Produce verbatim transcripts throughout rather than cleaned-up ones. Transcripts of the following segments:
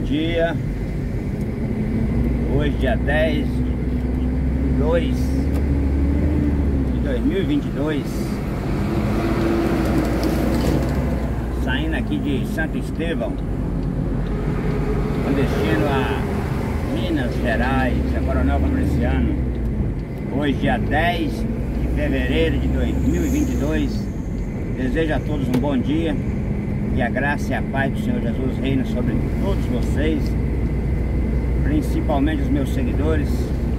dia. Hoje dia dez de dois de dois mil e vinte e dois. Saindo aqui de Santo Estevão, com destino a Minas Gerais, a Coronel Fabriciano. Hoje dia dez de fevereiro de dois mil e vinte e dois. Desejo a todos um bom dia. Que a graça e a paz do Senhor Jesus reina sobre todos vocês, principalmente os meus seguidores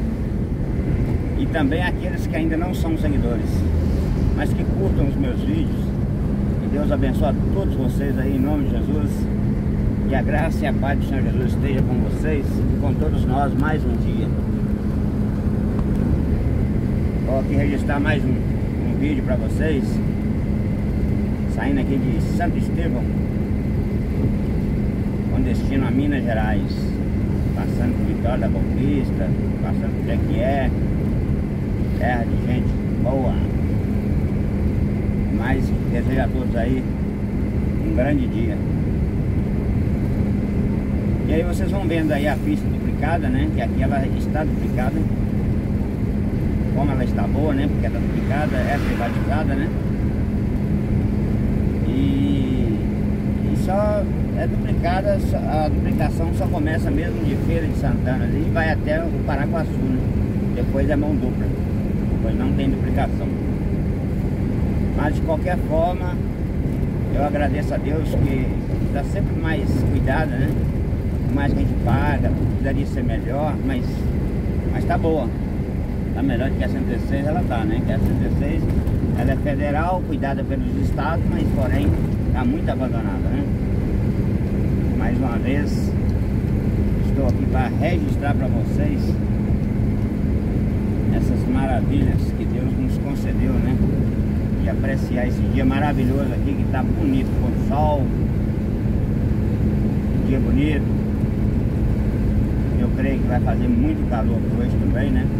e também aqueles que ainda não são seguidores, mas que curtam os meus vídeos. Que Deus abençoe a todos vocês aí em nome de Jesus. Que a graça e a paz do Senhor Jesus esteja com vocês e com todos nós mais um dia. Vou aqui registrar mais um, um vídeo para vocês. Saindo aqui de Santo Estevão, com destino a Minas Gerais, passando por Vitória da Conquista, passando por Jequié, terra de gente boa. Mas desejo a todos aí um grande dia. E aí vocês vão vendo aí a pista duplicada, né? Que aqui ela está duplicada. Como ela está boa, né? Porque ela está duplicada, é privatizada, né? E, e só é duplicada, a duplicação só começa mesmo de Feira de Santana e vai até o Paraguaçu, né? Depois é mão dupla, depois não tem duplicação. Mas de qualquer forma, eu agradeço a Deus que dá sempre mais cuidado, né? Mais que a gente paga, poderia ser melhor, mas, mas tá boa. Tá melhor do que a cento e seis, ela tá, né? Que a cento e seis, ela é federal, cuidada pelos estados, mas porém está muito abandonada, né? Mais uma vez, estou aqui para registrar para vocês essas maravilhas que Deus nos concedeu, né? E apreciar esse dia maravilhoso aqui, que está bonito, com sol, um dia bonito. Eu creio que vai fazer muito calor hoje também, né?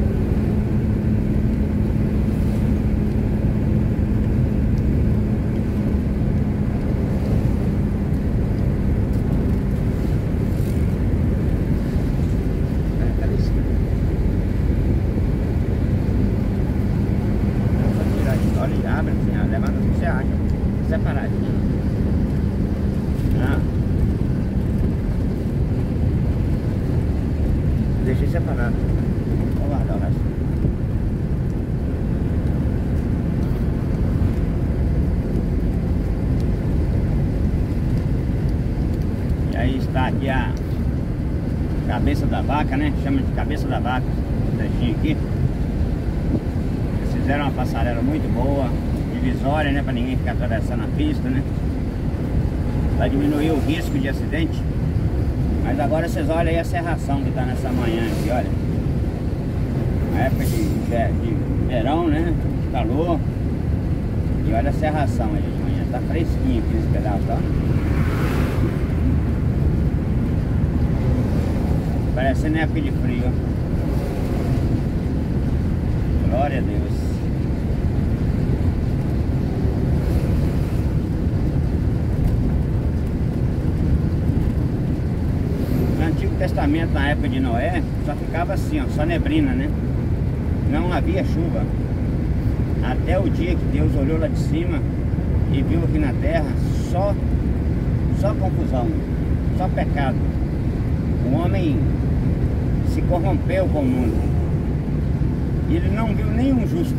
Deixei separado. Vou guardar o resto. E aí está aqui a cabeça da vaca, né? Chama de cabeça da vaca. Esse trechinho aqui. Eles fizeram uma passarela muito boa, divisória, né? Para ninguém ficar atravessando a pista, né? Para diminuir o risco de acidente. Mas agora vocês olham aí a serração que está nessa manhã aqui, olha. Na época de, de verão, né? Calor. E olha a serração aí de manhã. Tá fresquinho aqui nesse pedaço, tá? Parecendo época de frio. Glória a Deus. Testamento na época de Noé só ficava assim, ó, só neblina, né? Não havia chuva. Até o dia que Deus olhou lá de cima e viu aqui na terra só, só confusão, só pecado. O homem se corrompeu com o mundo. E ele não viu nenhum justo,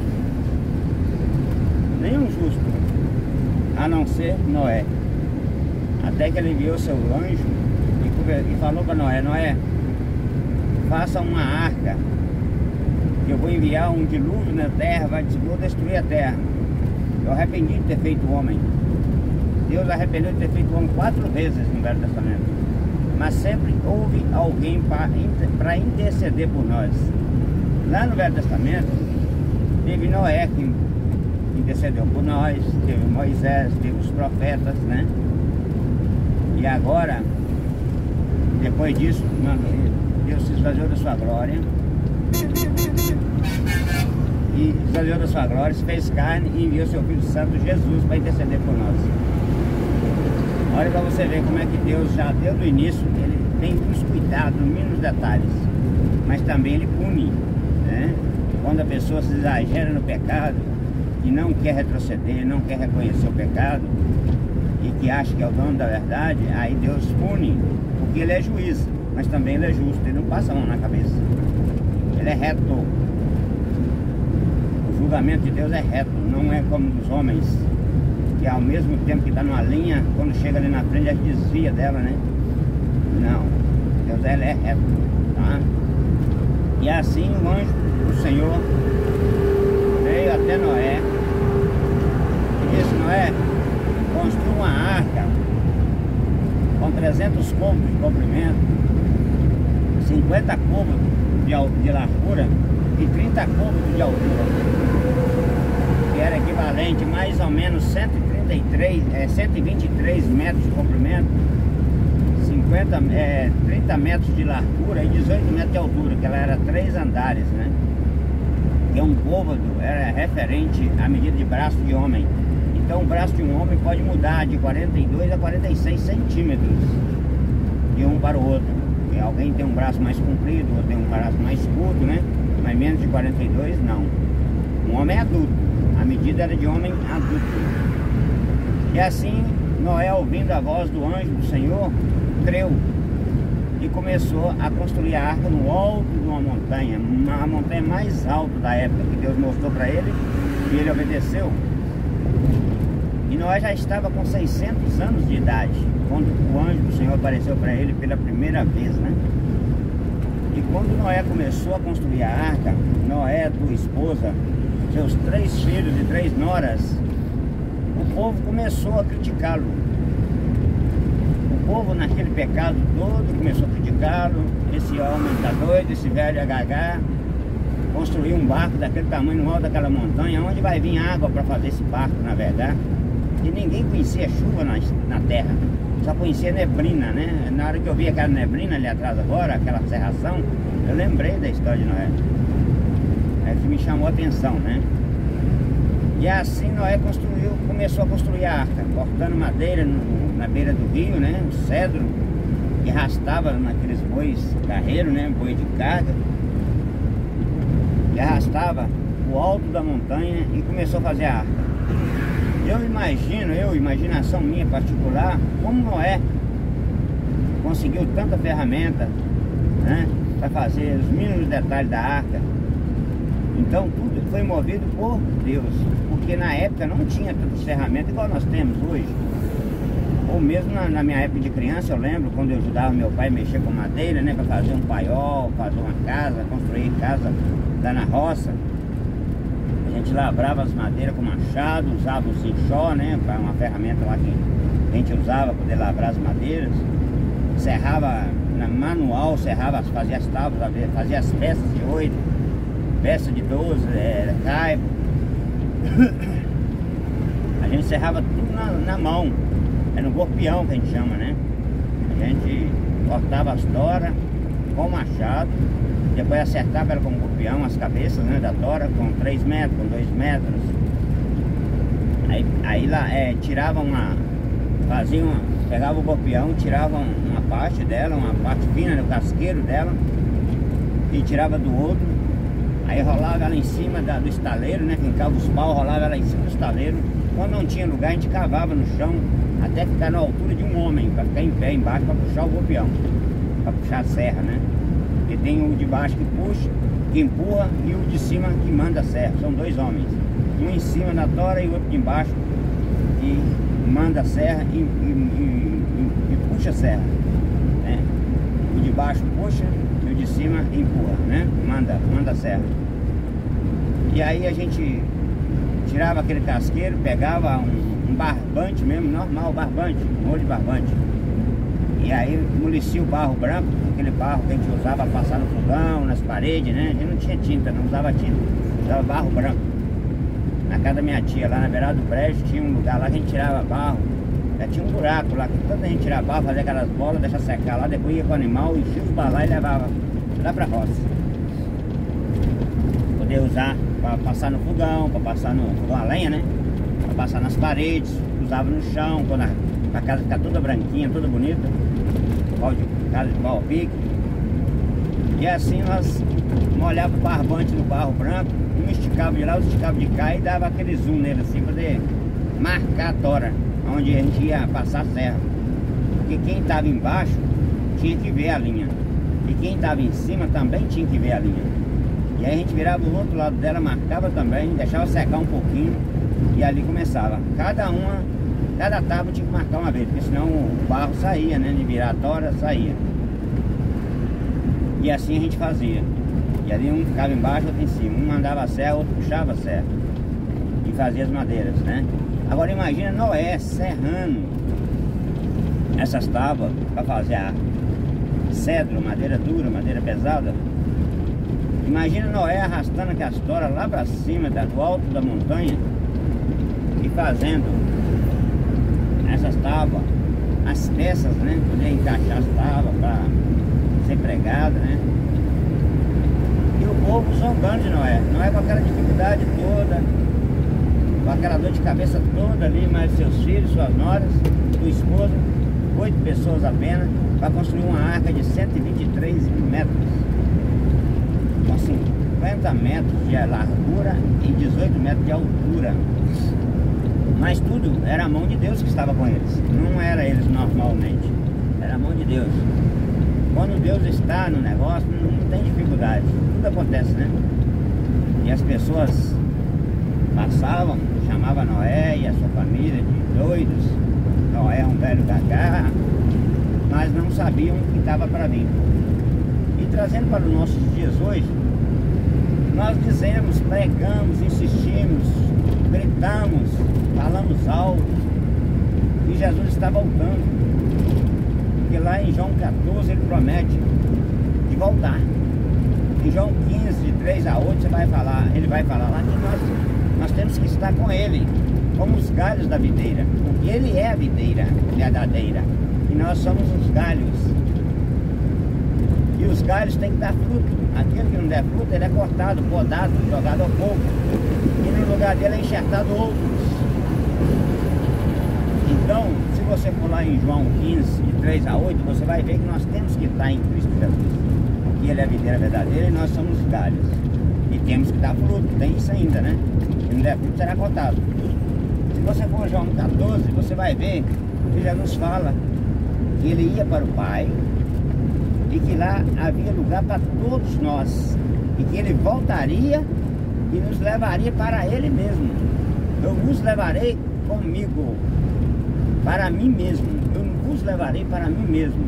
nenhum justo, a não ser Noé. Até que ele enviou seu anjo e falou para Noé: Noé, faça uma arca, que eu vou enviar um dilúvio na terra, vai vou destruir a terra. Eu arrependi de ter feito o homem. Deus arrependeu de ter feito o homem quatro vezes no Velho Testamento, mas sempre houve alguém para interceder por nós. Lá no Velho Testamento teve Noé que intercedeu por nós, teve Moisés, teve os profetas, né? E agora, depois disso, Deus se esvaziou da sua glória e esvaziou da sua glória, se fez carne e enviou seu Filho Santo Jesus para interceder por nós. Olha pra você ver como é que Deus já desde o início, ele tem os cuidados, nos mínimos detalhes, mas também ele pune, né? Quando a pessoa se exagera no pecado e não quer retroceder, não quer reconhecer o pecado e que acha que é o dono da verdade, aí Deus pune, porque ele é juiz, mas também ele é justo, ele não passa a mão na cabeça, ele é reto. O julgamento de Deus é reto, não é como dos homens, que ao mesmo tempo que está numa linha, quando chega ali na frente, já desvia dela, né? Não, Deus ele é reto, tá? E assim o anjo do Senhor veio até Noé e disse: Noé, construa uma arca com trezentos côvados de comprimento, cinquenta côvados de, de largura e trinta côvados de altura, que era equivalente mais ou menos cento e trinta e três, é, cento e vinte e três metros de comprimento, cinquenta, é, trinta metros de largura e dezoito metros de altura, que ela era três andares, né? Que um côvado era referente à medida de braço de homem. Então o braço de um homem pode mudar de quarenta e dois a quarenta e seis centímetros de um para o outro. E alguém tem um braço mais comprido, outro tem um braço mais curto, né? Mas menos de quarenta e dois não. Um homem adulto, a medida era de homem adulto. E assim Noé, ouvindo a voz do anjo do Senhor, creu e começou a construir a arca no alto de uma montanha, a montanha mais alta da época, que Deus mostrou para ele, e ele obedeceu. E Noé já estava com seiscentos anos de idade quando o anjo do Senhor apareceu para ele pela primeira vez, né? E quando Noé começou a construir a arca, Noé, tua esposa, seus três filhos e três noras, o povo começou a criticá-lo. O povo naquele pecado todo começou a criticá-lo. Esse homem está doido, esse velho é gagá. Construiu um barco daquele tamanho no alto daquela montanha. Onde vai vir água para fazer esse barco navegar? E ninguém conhecia chuva na, na terra, só conhecia neblina, né? Na hora que eu vi aquela neblina ali atrás agora, aquela serração, eu lembrei da história de Noé. É que me chamou a atenção, né? E assim Noé construiu, começou a construir a arca, cortando madeira no, na beira do rio, né? O cedro que arrastava naqueles bois carreiros, né? Boi de carga, e arrastava o alto da montanha e começou a fazer a arca. Eu imagino, eu, imaginação minha particular, como Noé conseguiu tanta ferramenta, né? Para fazer os mínimos detalhes da arca. Então tudo foi movido por Deus, porque na época não tinha tantas ferramentas igual nós temos hoje. Ou mesmo na, na minha época de criança, eu lembro quando eu ajudava meu pai a mexer com madeira, né, para fazer um paiol, fazer uma casa, construir casa lá na roça. A gente lavrava as madeiras com machado, usava o cinchó, né, para uma ferramenta lá que a gente usava para poder lavrar as madeiras. Serrava na manual, serrava, fazia as tábuas, fazia as peças de oito, peça de doze, é, caibo. A gente serrava tudo na, na mão. Era um gorpião que a gente chama, né? A gente cortava as toras com machado, depois acertava ela com o gorpião, as cabeças, né, da tora, com três metros, com dois metros. Aí, aí lá, é, tirava uma, fazia uma, pegava o gorpião, tirava uma parte dela, uma parte fina, o casqueiro dela, e tirava do outro. Aí rolava ela em cima da, do estaleiro, né? Fincava os paus, rolava ela em cima do estaleiro. Quando não tinha lugar, a gente cavava no chão até ficar na altura de um homem, para ficar em pé embaixo, para puxar o golpeão, para puxar a serra, né? Porque tem o de baixo que puxa, que empurra, e o de cima que manda a serra. São dois homens, um em cima da tora e o outro de embaixo, que manda a serra e, e, e, e, e puxa a serra, né? O de baixo puxa e o de cima empurra, né? Manda, manda a serra. E aí a gente tirava aquele casqueiro, pegava um, um barbante mesmo, normal, barbante, um molho de barbante. E aí molicia o barro branco, aquele barro que a gente usava para passar no fogão, nas paredes, né? A gente não tinha tinta, não usava tinta, usava barro branco. Na casa da minha tia, lá na beirada do prédio, tinha um lugar lá que a gente tirava barro. Já tinha um buraco lá, que tanta gente tirava barro, fazia aquelas bolas, deixava secar lá, depois ia com o animal, enchia os balai e levava lá pra roça. Poder usar para passar no fogão, para passar no fogão a lenha, né? Para passar nas paredes, usava no chão, quando a, a casa ficar toda branquinha, toda bonita, pau de, casa de pau a pique. E assim nós molhava o barbante no barro branco, um esticava de lá, outro esticava de cá e dava aquele zoom nele assim, para poder marcar a tora, onde a gente ia passar a serra. Porque quem estava embaixo tinha que ver a linha, e quem estava em cima também tinha que ver a linha. E aí a gente virava o outro lado dela, marcava também, deixava secar um pouquinho, e ali começava. Cada uma, cada tábua tinha que marcar uma vez, porque senão o barro saía, né? De virar a tora, saía. E assim a gente fazia. E ali um ficava embaixo, outro em cima. Um mandava a serra, outro puxava a serra. E fazia as madeiras, né? Agora imagina Noé serrando essas tábuas para fazer a cedro, madeira dura, madeira pesada. Imagina Noé arrastando aquelas toras lá para cima, do alto da montanha, e fazendo essas tábuas, as peças, né? Poder encaixar as tábuas para ser pregada, né? E o povo zombando de Noé. Noé com aquela dificuldade toda, com aquela dor de cabeça toda ali, mais seus filhos, suas noras, sua esposa, oito pessoas apenas, para construir uma arca de cento e vinte e três metros, com cinquenta metros de largura e dezoito metros de altura. Mas tudo era a mão de Deus que estava com eles, não era eles normalmente, era a mão de Deus. Quando Deus está no negócio, não tem dificuldade, tudo acontece, né? E as pessoas passavam, chamavam Noé e a sua família de doidos. Noé é um velho gagá, mas não sabiam o que estava para vir. E trazendo para os nossos dias hoje, nós dizemos, pregamos, insistimos, gritamos, falamos alto, que Jesus está voltando. Porque lá em João quatorze ele promete de voltar. Em João quinze, de três a oito, você vai falar, ele vai falar lá que nós, nós temos que estar com ele, como os galhos da videira. Porque ele é a videira verdadeira e nós somos os galhos. E os galhos têm que dar fruto. Aquele que não der fruto, ele é cortado, podado, jogado ao fogo. E no lugar dele é enxertado outros. Então, se você for lá em João quinze, de três a oito, você vai ver que nós temos que estar em Cristo Jesus. Porque ele é a videira verdadeira e nós somos os galhos. E temos que dar fruto, tem isso ainda, né? Se não der fruto, será cortado. Se você for João quatorze, você vai ver que Jesus fala que ele ia para o Pai e que lá havia lugar para todos nós. E que ele voltaria e nos levaria para ele mesmo. Eu vos levarei comigo, para mim mesmo. Eu não vos levarei para mim mesmo.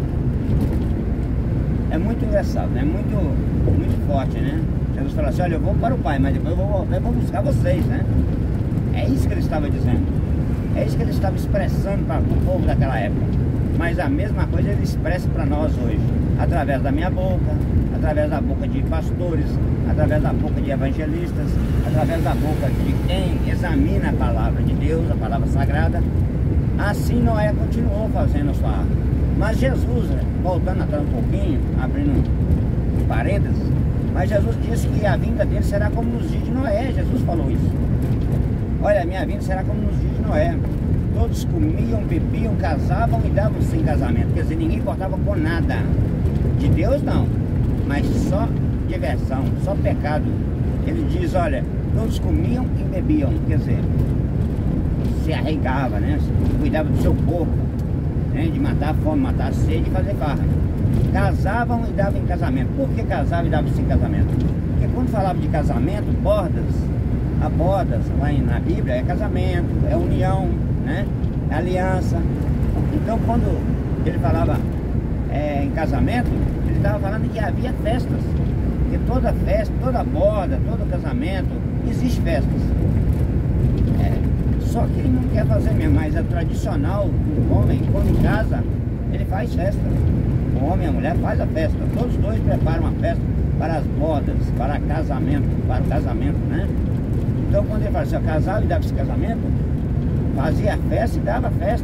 É muito engraçado, né? Muito, muito forte, né? Jesus falou assim, olha, eu vou para o Pai, mas depois eu vou, eu vou buscar vocês, né? É isso que ele estava dizendo. É isso que ele estava expressando para o povo daquela época. Mas a mesma coisa ele expressa para nós hoje. Através da minha boca, através da boca de pastores, através da boca de evangelistas, através da boca de quem examina a palavra de Deus, a palavra sagrada. Assim Noé continuou fazendo a sua arca. Mas Jesus, voltando atrás um pouquinho, abrindo parênteses, mas Jesus disse que a vinda dele será como nos dias de Noé. Jesus falou isso. Olha, a minha vinda será como nos dias de Noé. Todos comiam, bebiam, casavam e davam-se em casamento. Quer dizer, ninguém importava com nada. De Deus não, mas só diversão, só pecado. Ele diz, olha, todos comiam e bebiam. Quer dizer, se arregava, né? Cuidava do seu corpo, né? De matar a fome, matar a sede e fazer farra. Casavam e davam em casamento. Por que casavam e davam-se em casamento? Porque quando falava de casamento, bordas, a bodas lá na Bíblia é casamento, é união, né? É aliança. Então quando ele falava é, em casamento, ele estava falando que havia festas. Porque toda festa, toda boda, todo casamento, existe festas. É, só que ele não quer fazer mesmo, mas é tradicional, o homem quando casa, ele faz festa. O homem e a mulher faz a festa. Todos dois preparam uma festa para as bodas, para casamento, para o casamento, né? Então quando ele fazia casado e dava esse casamento, fazia a festa e dava festa.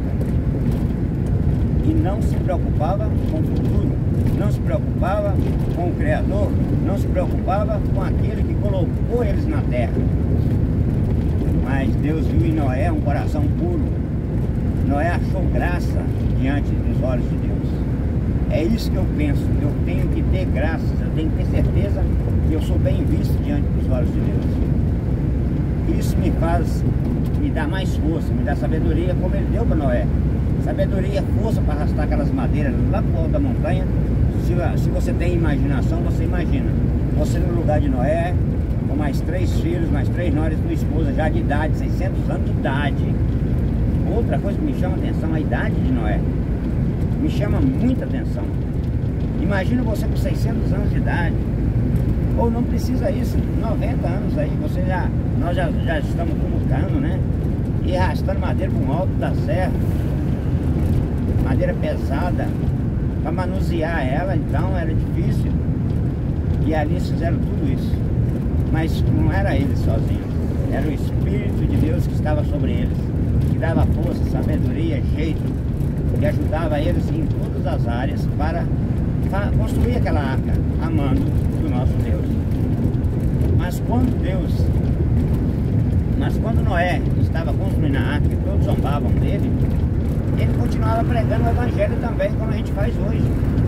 E não se preocupava com o futuro, não se preocupava com o Criador, não se preocupava com aquele que colocou eles na terra. Mas Deus viu em Noé um coração puro, Noé achou graça diante dos olhos de Deus. É isso que eu penso, eu tenho que ter graças, eu tenho que ter certeza que eu sou bem visto diante dos olhos de Deus. Isso me faz, me dá mais força, me dá sabedoria, como ele deu para Noé. Sabedoria, força para arrastar aquelas madeiras lá pro alto da montanha. Se, se você tem imaginação, você imagina. Você no lugar de Noé, com mais três filhos, mais três noras, com esposa já de idade, seiscentos anos de idade. Outra coisa que me chama a atenção, a idade de Noé. Me chama muita atenção. Imagina você com seiscentos anos de idade. Ou não precisa isso, noventa anos aí, você já, nós já, já estamos colocando, né? E arrastando madeira para o alto da serra. Madeira pesada. Para manusear ela, então, era difícil. E ali eles fizeram tudo isso. Mas não era eles sozinhos. Era o Espírito de Deus que estava sobre eles. Que dava força, sabedoria, jeito. Que ajudava eles em todas as áreas para construir aquela arca, amando o nosso Deus. Mas quando Deus, mas quando Noé estava construindo a arca e todos zombavam dele, ele continuava pregando o Evangelho também, como a gente faz hoje.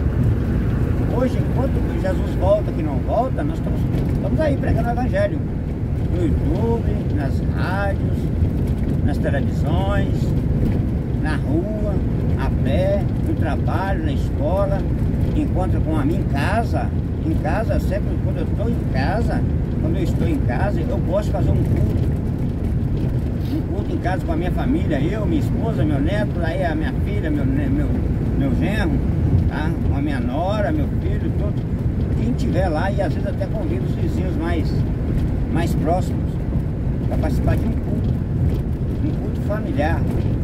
Hoje, enquanto Jesus volta, que não volta, nós estamos, estamos aí pregando o Evangelho. No YouTube, nas rádios, nas televisões, na rua, a pé, no trabalho, na escola, encontro com a mim em casa. Em casa, sempre quando eu estou em casa, quando eu estou em casa, eu gosto de fazer um culto. Um culto em casa com a minha família, eu, minha esposa, meu neto, aí a minha filha, meu, meu, meu genro, tá? Com a minha nora, meu filho, todo. Quem tiver lá, e às vezes até convido os vizinhos mais, mais próximos para participar de um culto. Um culto familiar.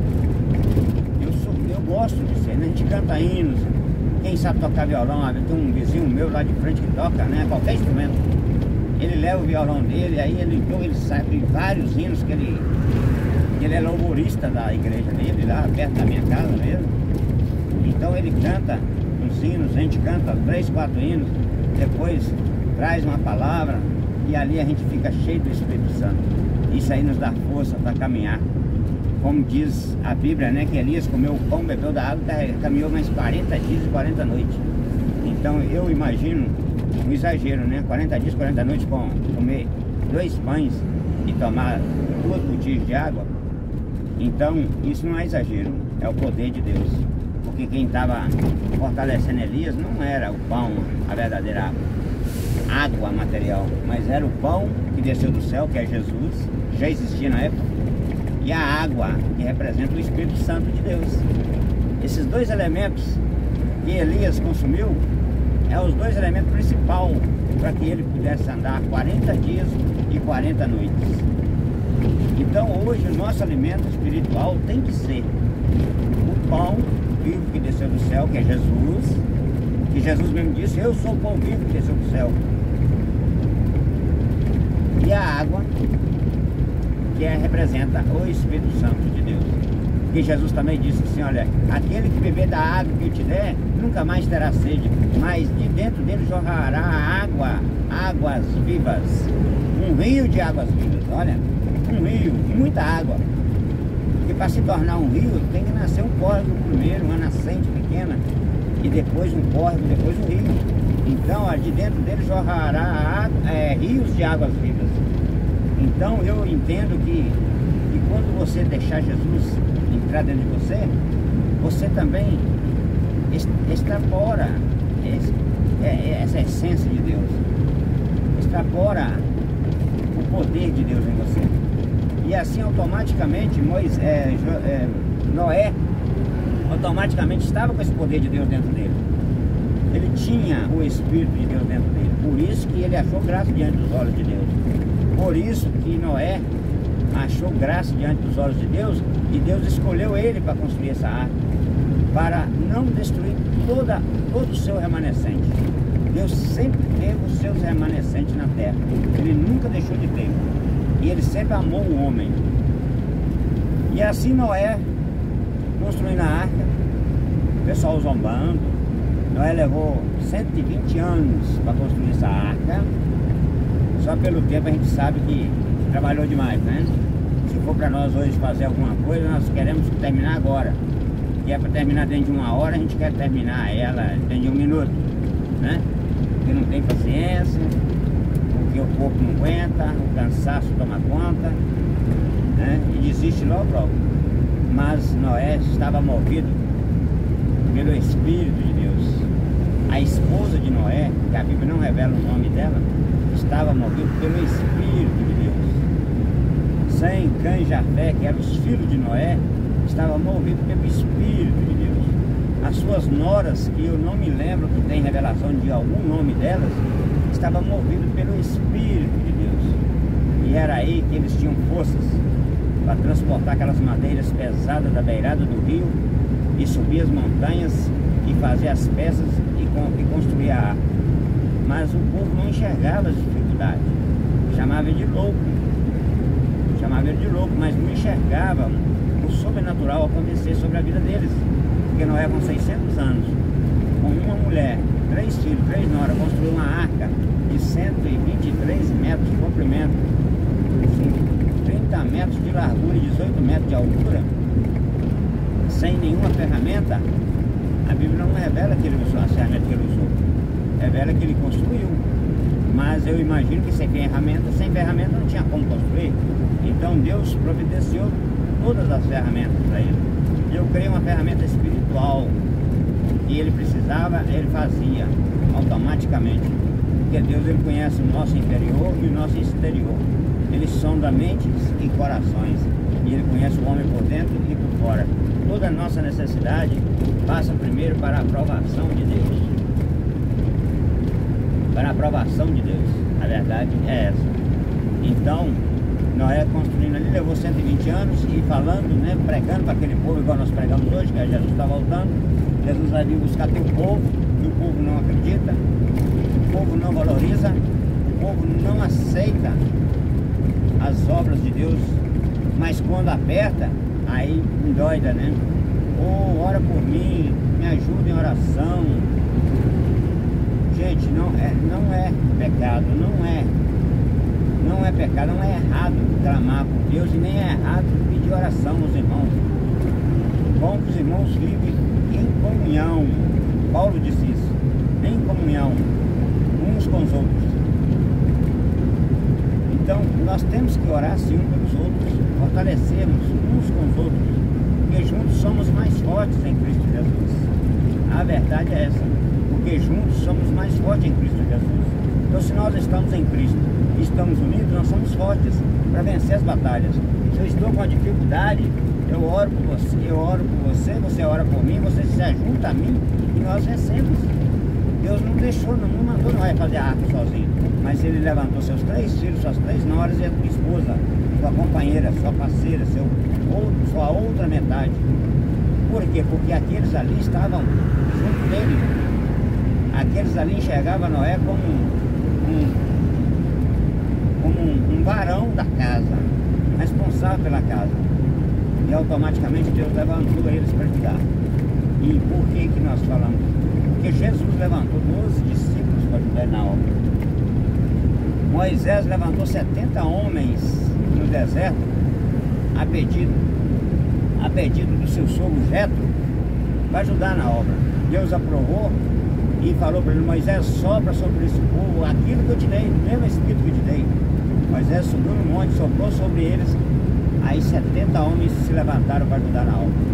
Eu, sou, eu gosto disso, né? A gente canta hinos. Quem sabe tocar violão, tem um vizinho meu lá de frente que toca, né? Qualquer instrumento. Ele leva o violão dele, aí ele, então ele sabe vários hinos que ele... Ele é louvorista da igreja dele, lá perto da minha casa mesmo. Então ele canta uns hinos, a gente canta três, quatro hinos, depois traz uma palavra e ali a gente fica cheio do Espírito Santo. Isso aí nos dá força para caminhar. Como diz a Bíblia, né, que Elias comeu o pão, bebeu da água, caminhou mais quarenta dias e quarenta noites. Então eu imagino um exagero, né? quarenta dias, quarenta noites com comer dois pães e tomar duas botijas de água. Então isso não é exagero, é o poder de Deus. Porque quem estava fortalecendo Elias não era o pão, a verdadeira água, água material, mas era o pão que desceu do céu, que é Jesus, já existia na época, e a água, que representa o Espírito Santo de Deus. Esses dois elementos que Elias consumiu é os dois elementos principais para que ele pudesse andar quarenta dias e quarenta noites. Então hoje o nosso alimento espiritual tem que ser o pão vivo que desceu do céu, que é Jesus, que Jesus mesmo disse, eu sou o pão vivo que desceu do céu. E a água, que é, representa o Espírito Santo de Deus. Que Jesus também disse assim, olha, aquele que beber da água que eu te der, nunca mais terá sede, mas de dentro dele jorrará água, águas vivas, um rio de águas vivas, olha, um rio, muita água. Porque para se tornar um rio, tem que nascer um córrego primeiro, uma nascente pequena, e depois um córrego, depois um rio. Então, ó, de dentro dele jorrará água, é, rios de águas vivas. Então, eu entendo que, que quando você deixar Jesus entrar dentro de você, você também extrapora esse, é, essa essência de Deus, extrapora o poder de Deus em você. E assim automaticamente Moisés, é, é, Noé automaticamente estava com esse poder de Deus dentro dele. Ele tinha o Espírito de Deus dentro dele. Por isso que ele achou graça diante dos olhos de Deus. Por isso que Noé achou graça diante dos olhos de Deus, e Deus escolheu ele para construir essa arca, para não destruir toda, todo o seu remanescente. Deus sempre teve os seus remanescentes na terra. Ele nunca deixou de ter. E ele sempre amou o homem. E assim Noé construindo a arca, o pessoal zombando. Noé levou cento e vinte anos para construir essa arca. Só pelo tempo a gente sabe que trabalhou demais, né? Se for para nós hoje fazer alguma coisa, nós queremos terminar agora. E é para terminar dentro de uma hora, a gente quer terminar ela dentro de um minuto, né? Porque não tem paciência, porque o corpo não aguenta, o cansaço toma conta, né? E desiste logo, logo. Mas Noé estava movido pelo Espírito de Deus. A esposa de Noé, que a Bíblia não revela o nome dela, estava movido pelo Espírito de Deus. Sem, Cã e Jafé, que eram os filhos de Noé, estava movido pelo Espírito de Deus. As suas noras, que eu não me lembro que tem revelação de algum nome delas, estava movido pelo Espírito de Deus. E era aí que eles tinham forças para transportar aquelas madeiras pesadas da beirada do rio e subir as montanhas e fazer as peças e, con e construir a arca. Mas o povo não enxergava as dificuldades, chamava ele de louco, chamava ele de louco, mas não enxergava o sobrenatural acontecer sobre a vida deles. Porque Noé, com seiscentos anos, com uma mulher, três filhos, três noras, construiu uma arca de cento e vinte e três metros de comprimento, trinta metros de largura e dezoito metros de altura, sem nenhuma ferramenta. A Bíblia não revela que ele usou as ferramentas que ele usou, revela que ele construiu. Mas eu imagino que sem ferramenta, sem ferramenta não tinha como construir. Então Deus providenciou todas as ferramentas para ele. Eu criei uma ferramenta espiritual que ele precisava, ele fazia automaticamente. Porque Deus, ele conhece o nosso interior e o nosso exterior. Ele sonda mentes e corações. E ele conhece o homem por dentro e por fora. Toda a nossa necessidade passa primeiro para a aprovação de Deus. Para a aprovação de Deus. A verdade é essa. Então, Noé construindo ali, levou cento e vinte anos e falando, né, pregando para aquele povo, igual nós pregamos hoje, que Jesus está voltando. Jesus vai vir buscar teu povo, e o povo não acredita, o povo não valoriza, o povo não aceita as obras de Deus, mas quando aperta, aí endoida, né? Ou oh, ora por mim, me ajuda em oração. Gente, não é, não é pecado, não é. Não é pecado, não é errado clamar por Deus e nem é errado pedir oração aos irmãos. Bom que os irmãos vivem em comunhão. Paulo disse isso, em comunhão, uns com os outros. Então, nós temos que orar sim uns pelos outros, fortalecermos uns com os outros, porque juntos somos mais fortes em Cristo Jesus. A verdade é essa, porque juntos somos mais fortes em Cristo Jesus. Então, se nós estamos em Cristo e estamos unidos, nós somos fortes para vencer as batalhas. Se eu estou com uma dificuldade, eu oro por você, eu oro por você, você ora por mim, você se junta a mim e nós vencemos. Deus não deixou, não mandou Noé fazer a arca sozinho, mas ele levantou seus três filhos, suas três noras e a sua esposa, sua companheira, sua parceira, seu, ou, sua outra metade. Por quê? Porque aqueles ali estavam junto dele. Aqueles ali enxergavam Noé como um, um como um, um varão da casa, responsável pela casa. E automaticamente Deus levantou eles para cuidar. E por que que nós falamos? Porque Jesus levantou doze discípulos para ajudar na obra. Moisés levantou setenta homens no deserto a pedido, a pedido do seu sogro Jetro para ajudar na obra. Deus aprovou e falou para ele: Moisés, sopra sobre esse povo aquilo que eu te dei, o mesmo Espírito que eu te dei. Moisés subiu no monte, soprou sobre eles, aí setenta homens se levantaram para ajudar na obra.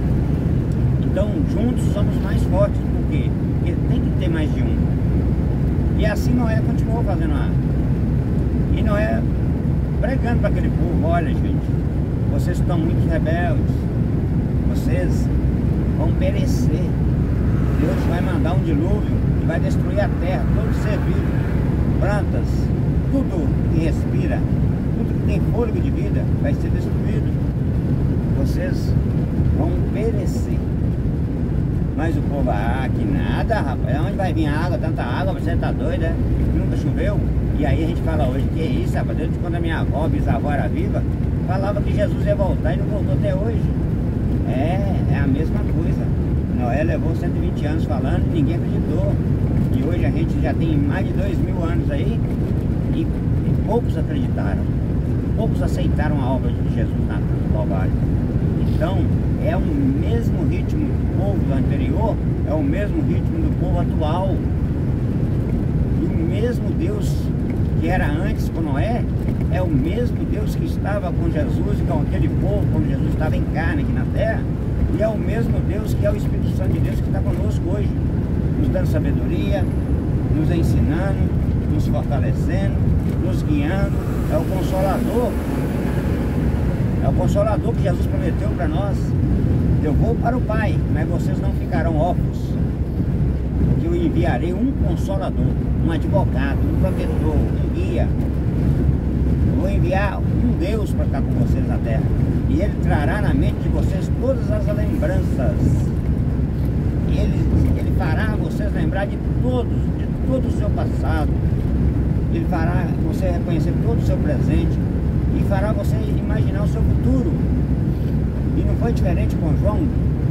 Então, juntos somos mais fortes. Por quê? Porque tem que ter mais de um. E assim Noé continuou fazendo a arca. E Noé pregando para aquele povo: olha, gente, vocês estão muito rebeldes, vocês vão perecer. Deus vai mandar um dilúvio e vai destruir a terra, todo ser vivo, plantas, tudo que respira, tudo que tem fôlego de vida vai ser destruído. Vocês vão perecer. Mas o povo: ah, que nada, rapaz, onde vai vir a água, tanta água, você tá doido, é? Nunca choveu. E aí a gente fala hoje: que isso, rapaz, desde quando a minha avó, bisavó era viva, falava que Jesus ia voltar e não voltou até hoje. É, é a mesma coisa. Noé levou cento e vinte anos falando e ninguém acreditou. E hoje a gente já tem mais de dois mil anos aí e, e poucos acreditaram. poucos aceitaram a obra de Jesus na cruz do Calvário. Então, é o mesmo ritmo do povo anterior, é o mesmo ritmo do povo atual. E o mesmo Deus que era antes com Noé, é o mesmo Deus que estava com Jesus e com aquele povo quando Jesus estava em carne aqui na terra. E é o mesmo Deus que é o Espírito Santo de Deus que está conosco hoje, nos dando sabedoria, nos ensinando, nos fortalecendo, nos guiando. É o Consolador. É o Consolador que Jesus prometeu para nós. Eu vou para o Pai, mas vocês não ficarão órfãos, porque eu enviarei um Consolador, um advogado, um protetor, um guia. Eu vou enviar um Deus para estar com vocês na terra, e Ele trará na mente de vocês todas as lembranças. Ele, ele fará vocês lembrar de todos, de todo o seu passado. Ele fará você reconhecer todo o seu presente e fará você imaginar o seu futuro. E não foi diferente com João.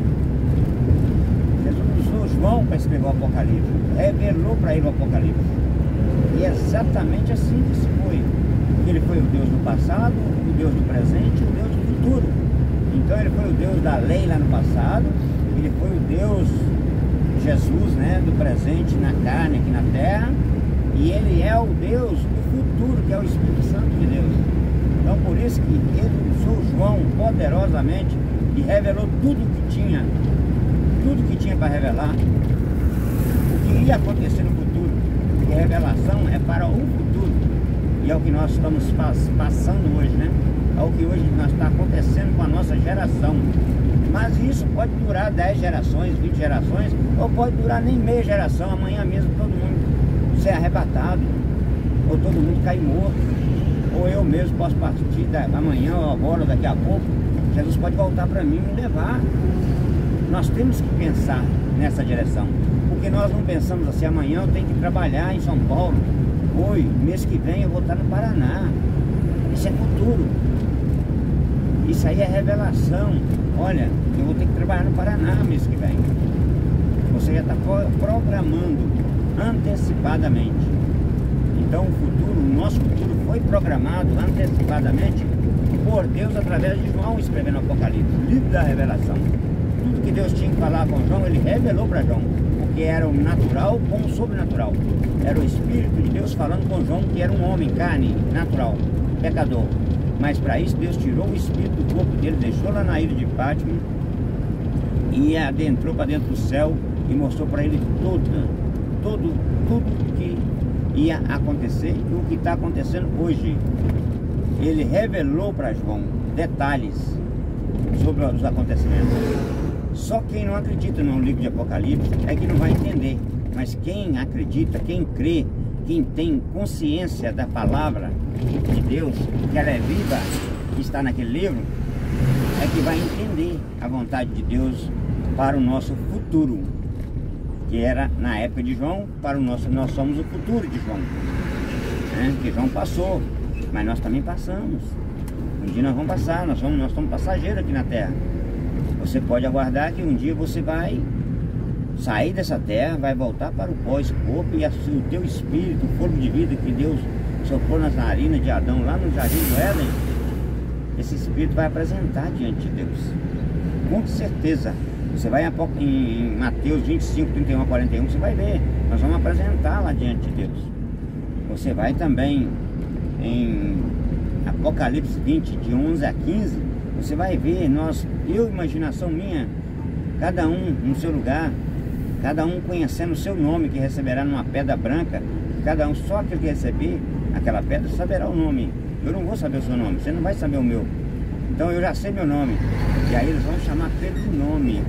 Jesus usou João para escrever o Apocalipse, revelou para ele o Apocalipse. E é exatamente assim que se foi. Ele foi o Deus do passado, o Deus do presente e o Deus do futuro. Então ele foi o Deus da lei lá no passado, ele foi o Deus Jesus, né, do presente na carne aqui na terra, e ele é o Deus do futuro, que é o Espírito Santo de Deus. Então por isso que ele usou João poderosamente e revelou tudo o que tinha, tudo que tinha para revelar, o que ia acontecer no futuro. E a revelação é para o futuro, e é o que nós estamos passando hoje, né? É o que hoje está acontecendo com a nossa geração. Mas isso pode durar dez gerações, vinte gerações, ou pode durar nem meia geração. Amanhã mesmo todo mundo ser arrebatado, ou todo mundo cair morto, ou eu mesmo posso partir da, amanhã ou agora, ou daqui a pouco. Jesus pode voltar para mim e me levar. Nós temos que pensar nessa direção, porque nós não pensamos assim: amanhã eu tenho que trabalhar em São Paulo, hoje, mês que vem eu vou estar no Paraná. Isso é futuro. Isso aí é revelação. Olha, eu vou ter que trabalhar no Paraná mês que vem. Você já está programando antecipadamente. Então o futuro, o nosso futuro foi programado antecipadamente por Deus através de João escrevendo o Apocalipse, livro da revelação. Tudo que Deus tinha que falar com João, ele revelou para João, porque era o natural com o sobrenatural. Era o Espírito de Deus falando com João, que era um homem, carne, natural, pecador. Mas para isso Deus tirou o espírito do corpo dele, deixou lá na ilha de Pátmos e adentrou para dentro do céu e mostrou para ele tudo, tudo, tudo que ia acontecer e o que está acontecendo hoje. Ele revelou para João detalhes sobre os acontecimentos. Só quem não acredita no livro de Apocalipse é que não vai entender. Mas quem acredita, quem crê, quem tem consciência da palavra de Deus, que ela é viva, que está naquele livro, é que vai entender a vontade de Deus para o nosso futuro, que era na época de João, para o nosso, nós somos o futuro de João, né? Que João passou, mas nós também passamos. Um dia nós vamos passar, nós somos, nós somos passageiros aqui na terra. Você pode aguardar que um dia você vai sair dessa terra, vai voltar para o pó, esse corpo, e o teu espírito, o corpo de vida que Deus soprou nas narinas de Adão lá no jardim do Éden, esse espírito vai apresentar diante de Deus. Com certeza. Você vai em Mateus vinte e cinco, trinta e um a quarenta e um, você vai ver. Nós vamos apresentar lá diante de Deus. Você vai também em Apocalipse vinte, de onze a quinze, você vai ver, nós, eu, imaginação minha, cada um no seu lugar, cada um conhecendo o seu nome, que receberá numa pedra branca, cada um, só aquele que receber aquela pedra saberá o nome. Eu não vou saber o seu nome, você não vai saber o meu. Então eu já sei meu nome. E aí eles vão chamar pelo nome.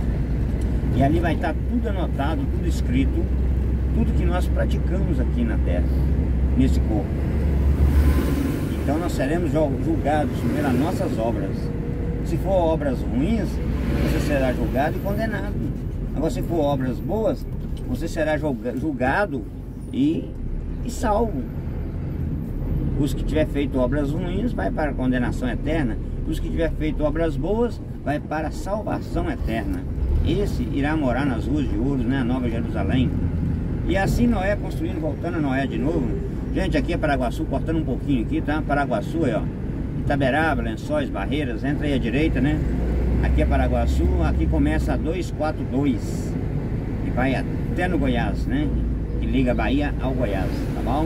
E ali vai estar tudo anotado, tudo escrito, tudo que nós praticamos aqui na terra, nesse corpo. Então nós seremos julgados pelas nossas obras. Se for obras ruins, você será julgado e condenado. Agora, se for obras boas, você será julgado e, e salvo. Os que tiver feito obras ruins vai para a condenação eterna. Os que tiver feito obras boas vai para a salvação eterna. Esse irá morar nas ruas de ouro, né, a Nova Jerusalém. E assim Noé construindo, voltando a Noé de novo. Gente, aqui é Paraguaçu, cortando um pouquinho aqui, tá? Paraguaçu aí, ó. Itaberaba, Lençóis, Barreiras, entra aí à direita, né? Aqui é Paraguaçu, aqui começa a duzentos e quarenta e dois e vai até no Goiás, né? Que liga a Bahia ao Goiás, tá bom?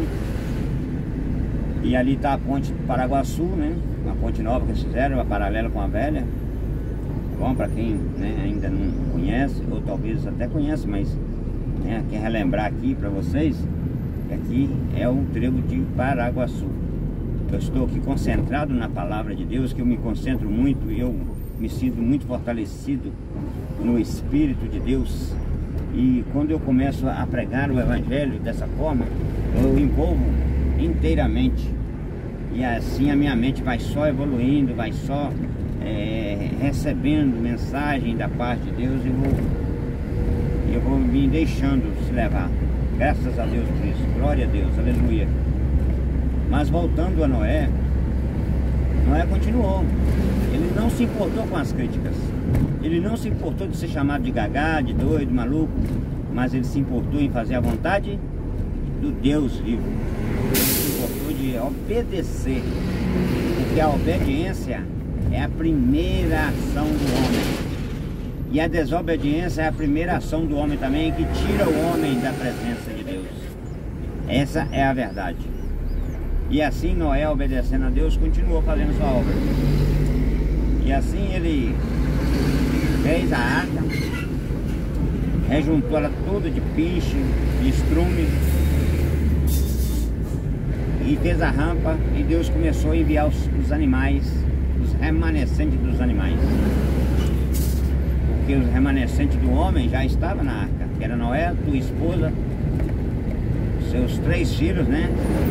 E ali tá a ponte do Paraguaçu, né? Uma ponte nova que eles fizeram, uma paralela com a velha. Tá bom? Para quem, né, ainda não conhece, ou talvez até conhece, mas, né, quer relembrar aqui para vocês, que aqui é o trevo de Paraguaçu. Eu estou aqui concentrado na palavra de Deus, que eu me concentro muito e eu me sinto muito fortalecido no Espírito de Deus. E quando eu começo a pregar o Evangelho dessa forma, eu envolvo inteiramente. E assim a minha mente vai só evoluindo, vai só é, recebendo mensagem da parte de Deus e vou, eu vou me deixando se levar. Graças a Deus por isso. Glória a Deus, aleluia. Mas voltando a Noé, Noé continuou. Ele não se importou com as críticas. Ele não se importou de ser chamado de gagá, de doido, maluco. Mas ele se importou em fazer a vontade do Deus vivo. Ele se importou de obedecer. Porque a obediência é a primeira ação do homem. E a desobediência é a primeira ação do homem também, que tira o homem da presença de Deus. Essa é a verdade. E assim Noé, obedecendo a Deus, continuou fazendo sua obra. E assim ele fez a arca, rejuntou ela toda de piche, de estrume, e fez a rampa, e Deus começou a enviar os, os animais, os remanescentes dos animais. Porque os remanescentes do homem já estavam na arca, que era Noé, tua esposa, seus três filhos, né?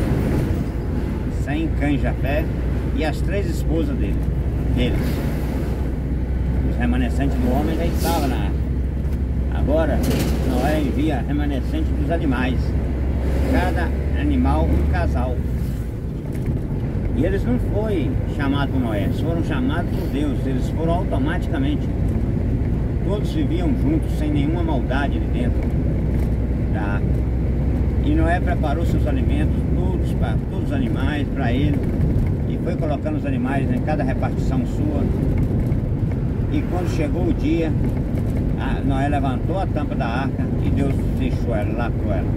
Sem cães Jafé, e as três esposas dele, deles. Os remanescentes do homem já estavam na arca. Agora Noé envia remanescente dos animais, cada animal um casal. E eles não foram chamados por Noé, eles foram chamados por Deus, eles foram automaticamente. Todos viviam juntos, sem nenhuma maldade ali dentro da arca. E Noé preparou seus alimentos, todos, para todos os animais, para ele. E foi colocando os animais em cada repartição sua. E quando chegou o dia, a Noé levantou a tampa da arca e Deus deixou ela, lacrou ela.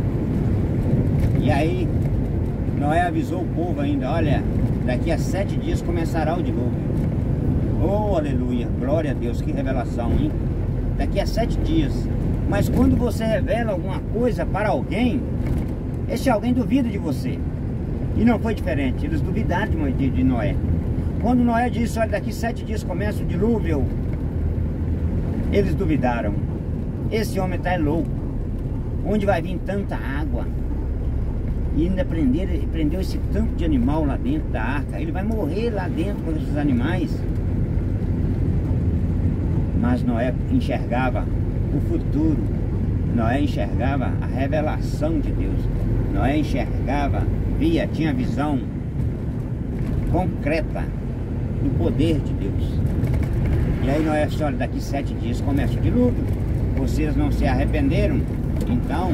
E aí, Noé avisou o povo ainda, olha, daqui a sete dias começará o dilúvio. Oh, aleluia, glória a Deus, que revelação, hein? Daqui a sete dias. Mas quando você revela alguma coisa para alguém, esse alguém duvida de você. E não foi diferente, eles duvidaram de, de Noé. Quando Noé disse, olha, daqui sete dias começa o dilúvio, eles duvidaram. Esse homem está louco. Onde vai vir tanta água? E ainda prender, prendeu esse tanto de animal lá dentro da arca. Ele vai morrer lá dentro com esses animais. Mas Noé enxergava o futuro. Noé enxergava a revelação de Deus. Noé enxergava, via, tinha visão concreta do poder de Deus. E aí Noé disse, olha, daqui sete dias começa o dilúvio. Vocês não se arrependeram, então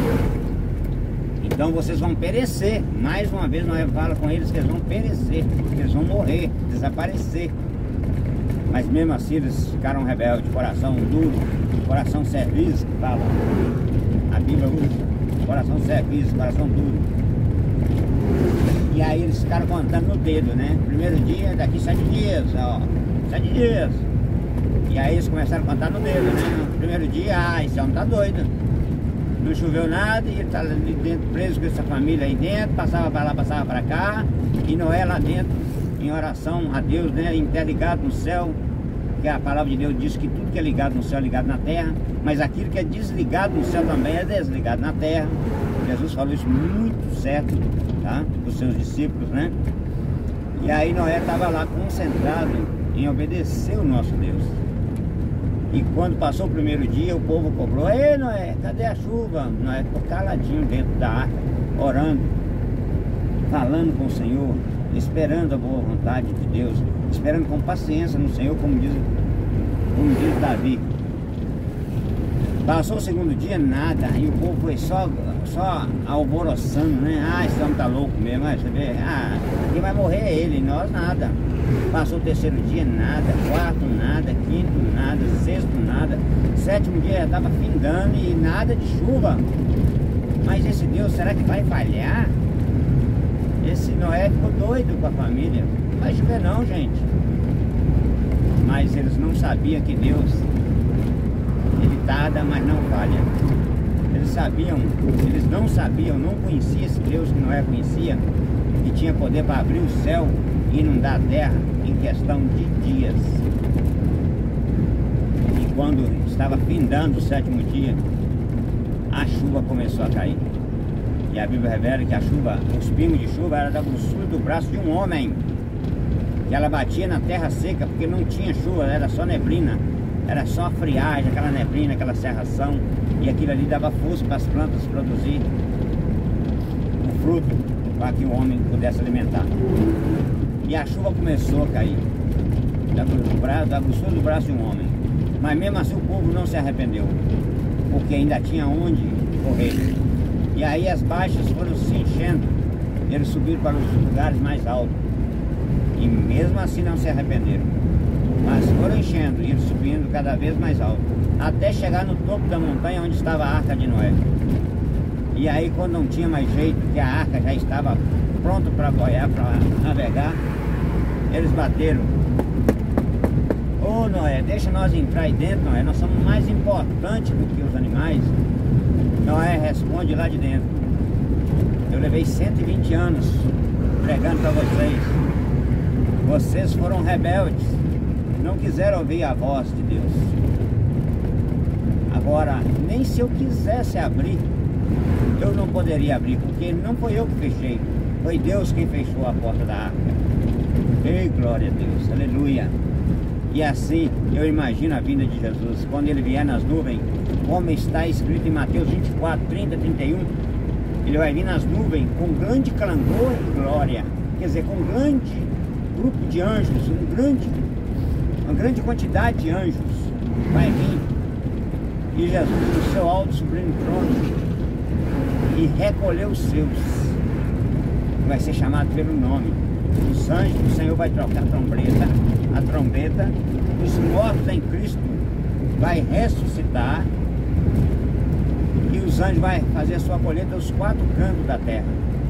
então vocês vão perecer. Mais uma vez Noé fala com eles que eles vão perecer, que eles vão morrer, desaparecer. Mas mesmo assim eles ficaram rebeldes, coração duro, coração serviço, que fala. A Bíblia usa, coração serviço, coração duro. E aí eles ficaram contando no dedo, né? Primeiro dia, daqui sete dias, ó, sete dias. E aí eles começaram a contar no dedo, né? Primeiro dia, ah, esse homem tá doido. Não choveu nada e ele tá ali dentro, preso com essa família aí dentro, passava para lá, passava para cá. E Noé lá dentro, em oração a Deus, né? Interligado no céu. Que a palavra de Deus diz que tudo que é ligado no céu é ligado na terra, mas aquilo que é desligado no céu também é desligado na terra. Jesus falou isso muito certo, tá? Para os seus discípulos, né? E aí Noé estava lá concentrado em obedecer o nosso Deus. E quando passou o primeiro dia, o povo cobrou, ei Noé, cadê a chuva? Noé ficou caladinho dentro da arca, orando, falando com o Senhor, esperando a boa vontade de Deus, esperando com paciência no Senhor, como diz, como diz Davi. Passou o segundo dia, nada. E o povo foi só, só alvoroçando, né? Ah, esse homem tá louco mesmo. Ah, você vê? Ah, quem vai morrer é ele, nós nada. Passou o terceiro dia, nada. Quarto, nada. Quinto, nada. Sexto, nada. Sétimo dia já estava findando e nada de chuva. Mas esse Deus, será que vai falhar? Esse Noé ficou doido com a família. Não vai chover não, gente. Mas eles não sabiam que Deus, Ele tarda, mas não falha. Eles sabiam, eles não sabiam, não conheciam esse Deus que Noé conhecia, que tinha poder para abrir o céu e inundar a terra em questão de dias. E quando estava findando o sétimo dia, a chuva começou a cair. E a Bíblia revela que a chuva, os pingos de chuva era da grossura do braço de um homem. Que ela batia na terra seca porque não tinha chuva, era só neblina. Era só friagem, aquela neblina, aquela cerração. E aquilo ali dava força para as plantas produzir o fruto para que o homem pudesse alimentar. E a chuva começou a cair da, do braço, da grossura do braço de um homem. Mas mesmo assim o povo não se arrependeu, porque ainda tinha onde correr. E aí as baixas foram se enchendo, eles subiram para os lugares mais altos. E mesmo assim não se arrependeram. Mas foram enchendo e eles subindo cada vez mais alto, até chegar no topo da montanha onde estava a Arca de Noé. E aí quando não tinha mais jeito, que a arca já estava pronta para boiar, para navegar, eles bateram. Ô Noé, deixa nós entrar aí dentro, Noé, nós somos mais importantes do que os animais. Noé responde lá de dentro: eu levei cento e vinte anos pregando para vocês. Vocês foram rebeldes, não quiseram ouvir a voz de Deus. Agora, nem se eu quisesse abrir, eu não poderia abrir, porque não foi eu que fechei, foi Deus quem fechou a porta da arca. Ei, glória a Deus, aleluia. E assim eu imagino a vinda de Jesus, quando ele vier nas nuvens, como está escrito em Mateus vinte e quatro, trinta, trinta e um, ele vai vir nas nuvens com grande clangor e glória, quer dizer, com grande grupo de anjos, um grande, uma grande quantidade de anjos vai vir, e Jesus no seu alto sublime trono, e recolher os seus, vai ser chamado pelo nome. Os anjos do Senhor vai trocar a trombeta, a trombeta, os mortos em Cristo vai ressuscitar, e os anjos vai fazer a sua colheita aos quatro cantos da terra.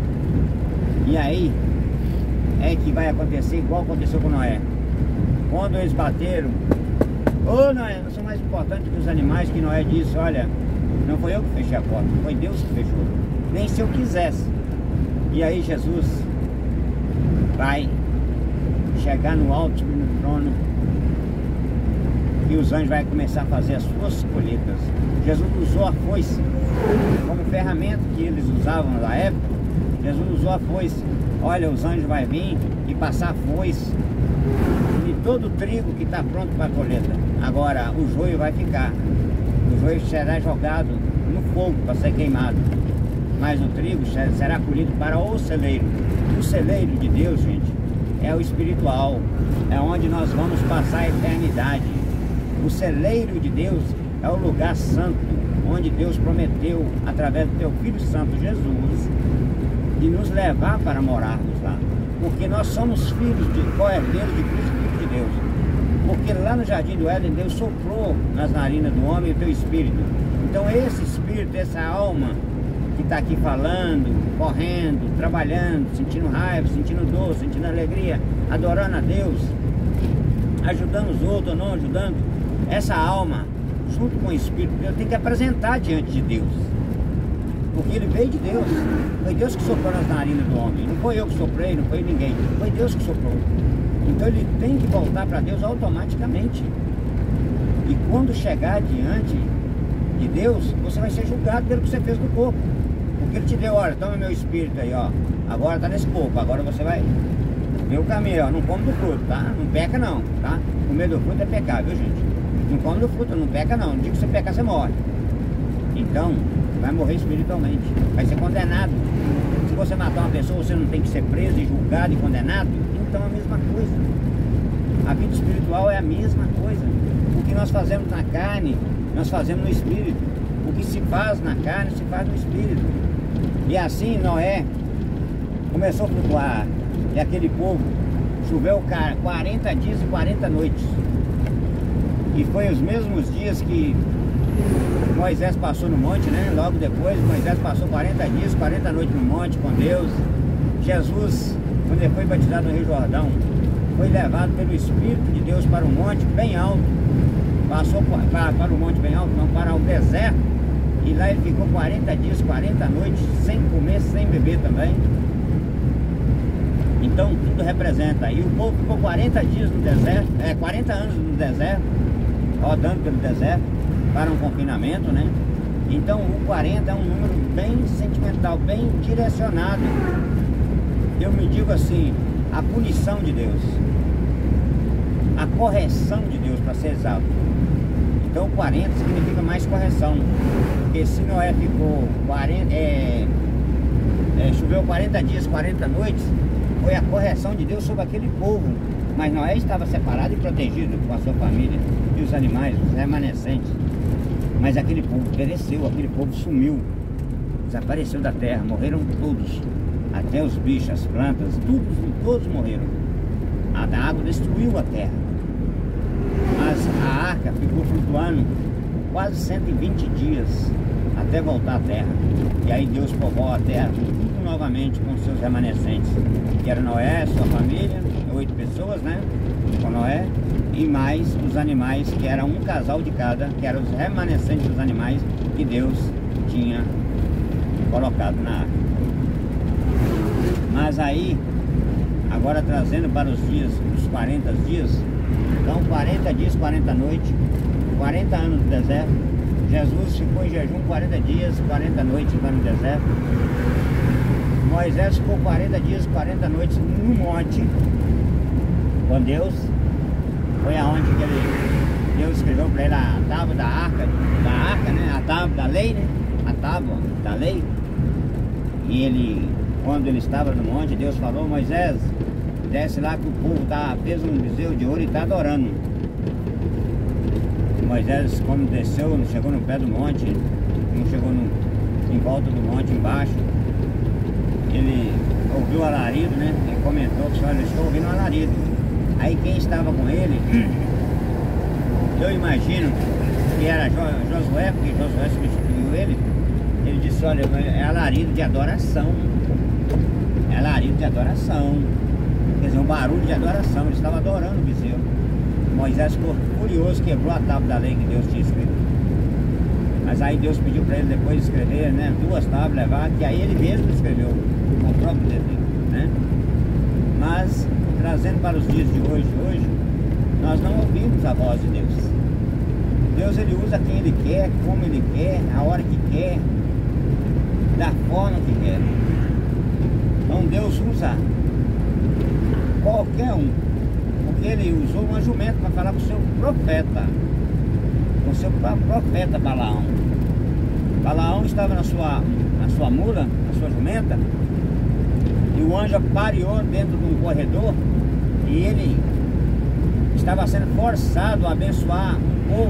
E aí é que vai acontecer igual aconteceu com Noé. Quando eles bateram, ô oh, Noé, nós somos mais importantes que os animais, que Noé disse: olha, não foi eu que fechei a porta, foi Deus que fechou, nem se eu quisesse. E aí Jesus vai chegar no alto no trono, e os anjos vão começar a fazer as suas colheitas. Jesus usou a foice como ferramenta que eles usavam na época. Jesus usou a foice. Olha, os anjos vão vir e passar a foice e todo o trigo que está pronto para a colheita. Agora o joio vai ficar, o joio será jogado no fogo para ser queimado, mas o trigo será colhido para o celeiro. O celeiro de Deus, gente, é o espiritual, é onde nós vamos passar a eternidade. O celeiro de Deus é o lugar santo, onde Deus prometeu, através do teu Filho Santo Jesus, de nos levar para morarmos lá, porque nós somos filhos de co-herdeiros de Cristo, Filho de Deus. Porque lá no Jardim do Éden, Deus soprou nas narinas do homem o teu espírito. Então esse espírito, essa alma que está aqui falando, correndo, trabalhando, sentindo raiva, sentindo dor, sentindo alegria, adorando a Deus, ajudando os outros ou não ajudando, essa alma, junto com o Espírito de Deus, tem que apresentar diante de Deus, porque ele veio de Deus. Foi Deus que soprou nas narinas do homem, não foi eu que soprei, não foi ninguém, foi Deus que soprou. Então ele tem que voltar para Deus automaticamente. E quando chegar diante de Deus, você vai ser julgado pelo que você fez no corpo, porque ele te deu: olha, toma meu espírito aí, ó, agora tá nesse corpo, agora você vai ver o caminho, ó, não come do fruto, tá? Não peca não, tá? Comer do fruto é pecar, viu, gente? Não come do fruto, não peca não, no dia que você pecar você morre. Então vai morrer espiritualmente, vai ser condenado. Se você matar uma pessoa, você não tem que ser preso e julgado e condenado. Então é a mesma coisa. A vida espiritual é a mesma coisa, porque nós fazemos na carne, nós fazemos no espírito. O que se faz na carne, se faz no espírito. E assim Noé começou a flutuar. E aquele povo choveu quarenta dias e quarenta noites. E foi os mesmos dias que Moisés passou no monte, né? Logo depois, Moisés passou quarenta dias, quarenta noites no monte com Deus. Jesus, quando ele foi batizado no Rio Jordão, foi levado pelo Espírito de Deus para um monte bem alto. Passou para, para o monte bem alto, não, para o deserto. E lá ele ficou quarenta dias, quarenta noites, sem comer, sem beber também. Então tudo representa. E o povo ficou quarenta dias no deserto, é, quarenta anos no deserto, rodando pelo deserto, para um confinamento, né? Então o quarenta é um número bem sentimental, bem direcionado. Eu me digo assim, a punição de Deus, a correção de Deus, para ser exato. Então quarenta significa mais correção. Porque se Noé ficou quarenta, é, é, choveu quarenta dias, quarenta noites, foi a correção de Deus sobre aquele povo. Mas Noé estava separado e protegido com a sua família e os animais, os remanescentes. Mas aquele povo pereceu, aquele povo sumiu, desapareceu da terra, morreram todos, até os bichos, as plantas, todos, todos morreram. A água destruiu a terra. Mas a arca ficou flutuando quase cento e vinte dias até voltar à terra. E aí Deus povoa a terra tudo novamente com seus remanescentes, que era Noé, sua família, oito pessoas, né? Com Noé, e mais os animais, que era um casal de cada, que eram os remanescentes dos animais que Deus tinha colocado na arca. Mas aí, agora trazendo para os dias, os quarenta dias, então quarenta dias, quarenta noites, quarenta anos no deserto. Jesus ficou em jejum quarenta dias, quarenta noites lá no deserto. Moisés ficou quarenta dias, quarenta noites no monte com Deus. Foi aonde que ele, Deus escreveu para ele a tábua da arca, da arca, né? A tábua da lei, né? A tábua da lei. E ele, quando ele estava no monte, Deus falou: Moisés, desce lá que o povo tá, fez um bezerro de ouro e está adorando. Moisés, quando desceu, não chegou no pé do monte, não chegou no, em volta do monte, embaixo, ele ouviu o alarido, né? Ele comentou que: olha, estou ouvindo o alarido. Aí quem estava com ele, eu imagino que era Josué, porque Josué substituiu ele. Ele disse: olha, é alarido de adoração. É alarido de adoração. Quer dizer, um barulho de adoração. Ele estava adorando o bezerro. Moisés ficou furioso, quebrou a tábua da lei que Deus tinha escrito. Mas aí Deus pediu para ele depois escrever, né, duas tábuas, levar, que aí ele mesmo escreveu com o próprio dedo, né? Mas, trazendo para os dias de hoje, hoje, nós não ouvimos a voz de Deus. Deus, ele usa quem ele quer, como ele quer, a hora que quer, da forma que quer. Então Deus usa qualquer um, porque ele usou uma jumenta para falar com o seu profeta, com o seu profeta Balaão. Balaão estava na sua, na sua mula, na sua jumenta, e o anjo apareou dentro de um corredor, e ele estava sendo forçado a abençoar um povo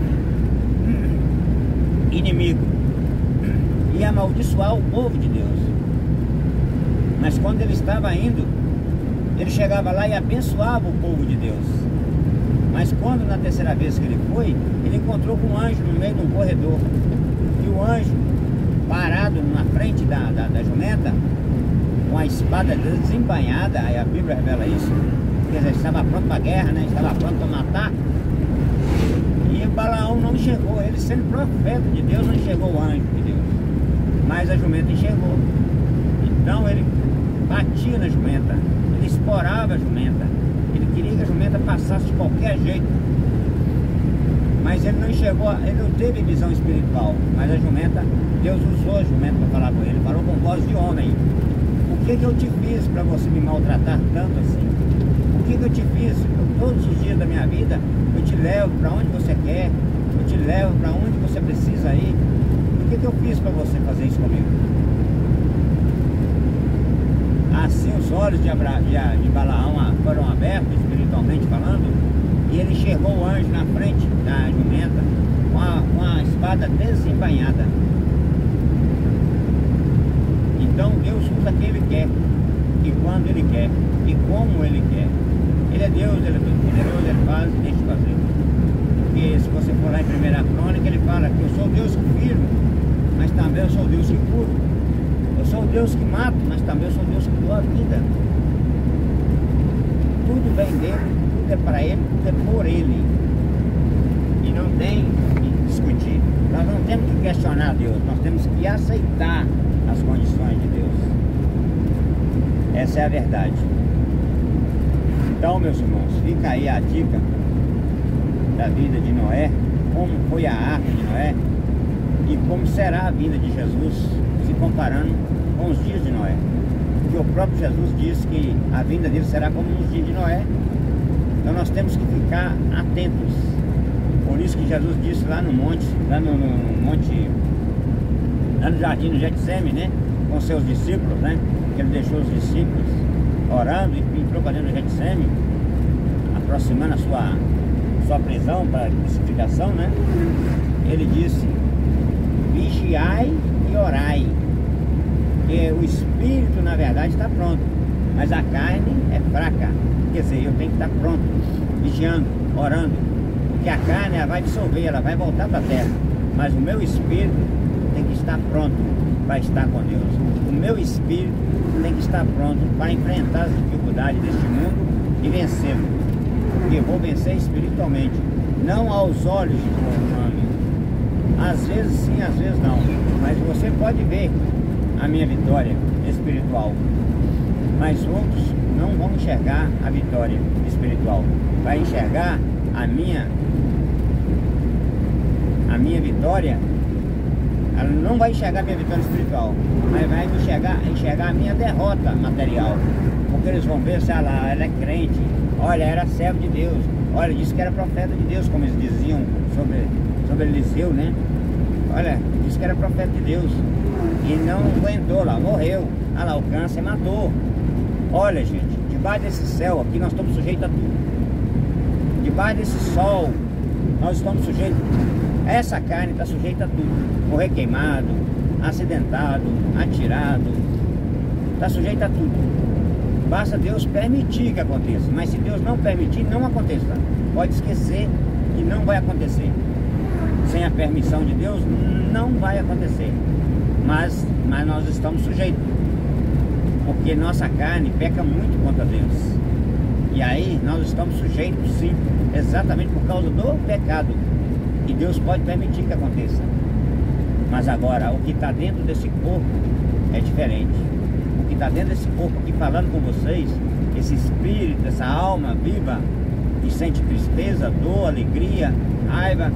inimigo e amaldiçoar o povo de Deus. Mas quando ele estava indo, ele chegava lá e abençoava o povo de Deus. Mas quando na terceira vez que ele foi, ele encontrou com um anjo no meio de um corredor, e o anjo parado na frente da, da, da jumenta, com a espada desembainhada. Aí a Bíblia revela isso, quer dizer, estava pronto para a guerra, né? Estava pronto para matar. E Balaão não enxergou, ele sendo profeta de Deus, não enxergou o anjo de Deus, mas a jumenta enxergou. Então ele batia na jumenta, ele esporava a jumenta, ele queria que a jumenta passasse de qualquer jeito. Mas ele não enxergou, ele não teve visão espiritual. Mas a jumenta, Deus usou a jumenta para falar com ele, falou com voz de homem: o que que eu te fiz para você me maltratar tanto assim? O que que eu te fiz? Todos os dias da minha vida eu te levo para onde você quer, eu te levo para onde você precisa ir. O que que eu fiz para você fazer isso comigo? Assim os olhos de, Abra, de, de Balaão foram abertos, espiritualmente falando, e ele enxergou o anjo na frente da jumenta. espada desembainhada. Então Deus usa quem Ele quer, e quando Ele quer, e como Ele quer. Ele é Deus, Ele é todo poderoso, Ele faz e deixa fazer. Porque se você for lá em primeira Crônica, Ele fala que eu sou o Deus que firmo, mas também eu sou o Deus que curo. Eu sou o Deus que mato, mas também eu sou o Deus que dou a vida. Tudo vem dele, tudo é para Ele, tudo é por Ele. E não tem que discutir. Nós não temos que questionar Deus, nós temos que aceitar as condições de Deus. Essa é a verdade. Então, meus irmãos, fica aí a dica da vida de Noé, como foi a arca de Noé e como será a vinda de Jesus, se comparando com os dias de Noé. Porque o próprio Jesus disse que a vinda dele será como nos dias de Noé. Então nós temos que ficar atentos. Por isso que Jesus disse lá no monte, lá no, no, no monte, lá no jardim do Getsêmani, né, com seus discípulos, né, que ele deixou os discípulos orando e entrou para dentro do Getsêmani, aproximando a sua, sua prisão para a crucificação, né. Ele disse: vigiai e orai, porque o espírito na verdade está pronto, mas a carne é fraca. Quer dizer, eu tenho que estar pronto, vigiando, orando, porque a carne ela vai dissolver, ela vai voltar para a terra, mas o meu espírito tem que estar pronto para estar com Deus. O meu espírito tem que estar pronto para enfrentar as dificuldades deste mundo e vencê-lo, porque eu vou vencer espiritualmente, não aos olhos do humano. Às vezes sim, às vezes não, mas você pode ver a minha vitória espiritual, mas outros não vão enxergar a vitória espiritual. Vai enxergar a minha a minha vitória, ela não vai enxergar a minha vitória espiritual, mas vai enxergar, enxergar a minha derrota material, porque eles vão ver se ela, ela é crente, olha, era servo de Deus, olha, disse que era profeta de Deus, como eles diziam sobre, sobre Eliseu, né? Olha, disse que era profeta de Deus e não aguentou lá, morreu. Ah lá, o câncer matou. Olha, gente, debaixo desse céu aqui nós estamos sujeitos a tudo. Debaixo desse sol nós estamos sujeitos. Essa carne está sujeita a tudo. Morrer queimado, acidentado, atirado. Está sujeita a tudo. Basta Deus permitir que aconteça. Mas se Deus não permitir, não aconteça. Pode esquecer que não vai acontecer. Sem a permissão de Deus, não vai acontecer. Mas, mas nós estamos sujeitos, porque nossa carne peca muito contra Deus. E aí nós estamos sujeitos sim, exatamente por causa do pecado. E Deus pode permitir que aconteça. Mas agora, o que está dentro desse corpo é diferente. O que está dentro desse corpo aqui falando com vocês, esse espírito, essa alma viva, que sente tristeza, dor, alegria, raiva,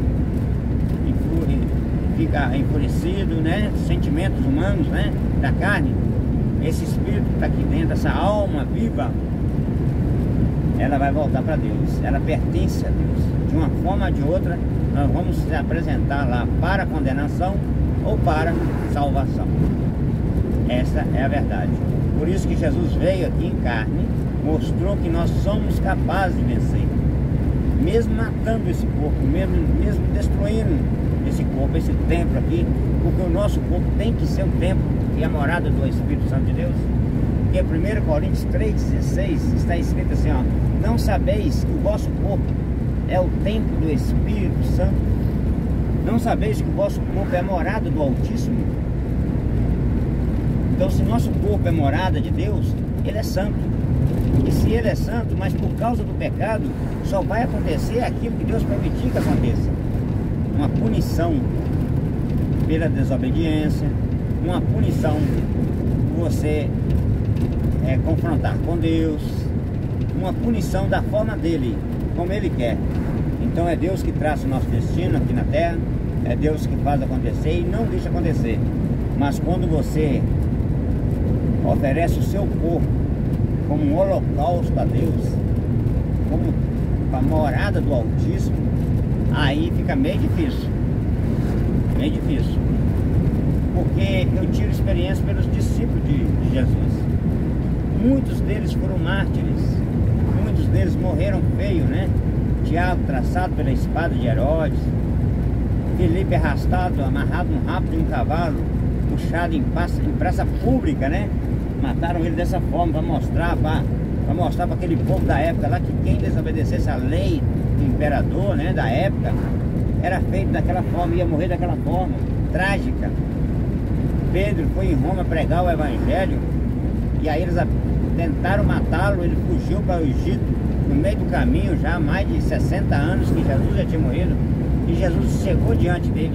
fica enfurecido, né? Sentimentos humanos, né? Da carne. Esse espírito que está aqui dentro, essa alma viva, ela vai voltar para Deus. Ela pertence a Deus. De uma forma ou de outra, nós vamos se apresentar lá para condenação ou para salvação. Essa é a verdade. Por isso que Jesus veio aqui em carne, mostrou que nós somos capazes de vencer, mesmo matando esse corpo, mesmo, mesmo destruindo esse corpo, esse templo aqui, porque o nosso corpo tem que ser o templo e a morada do Espírito Santo de Deus. Porque primeira Coríntios três, dezesseis está escrito assim, ó: não sabeis que o vosso corpo é o templo do Espírito Santo? Não sabeis que o vosso corpo é a morada do Altíssimo? Então, se nosso corpo é morada de Deus, ele é santo. E se ele é santo, mas por causa do pecado, só vai acontecer aquilo que Deus permitir que aconteça. Uma punição pela desobediência, uma punição por você é, confrontar com Deus, uma punição da forma dele, como ele quer. Então é Deus que traça o nosso destino aqui na terra, é Deus que faz acontecer e não deixa acontecer. Mas quando você oferece o seu corpo como um holocausto a Deus, como a morada do Altíssimo, aí fica meio difícil, meio difícil, porque eu tiro experiência pelos discípulos de, de Jesus. Muitos deles foram mártires, muitos deles morreram feio, né? Tiago traçado pela espada de Herodes, Filipe arrastado, amarrado no rabo de um cavalo, puxado em praça, em praça pública, né? Mataram ele dessa forma para mostrar para mostrar para aquele povo da época lá que quem desobedecesse a lei do imperador, né, da época, era feito daquela forma, ia morrer daquela forma trágica. Pedro foi em Roma pregar o evangelho e aí eles tentaram matá-lo, ele fugiu para o Egito no meio do caminho, já há mais de sessenta anos que Jesus já tinha morrido, e Jesus chegou diante dele.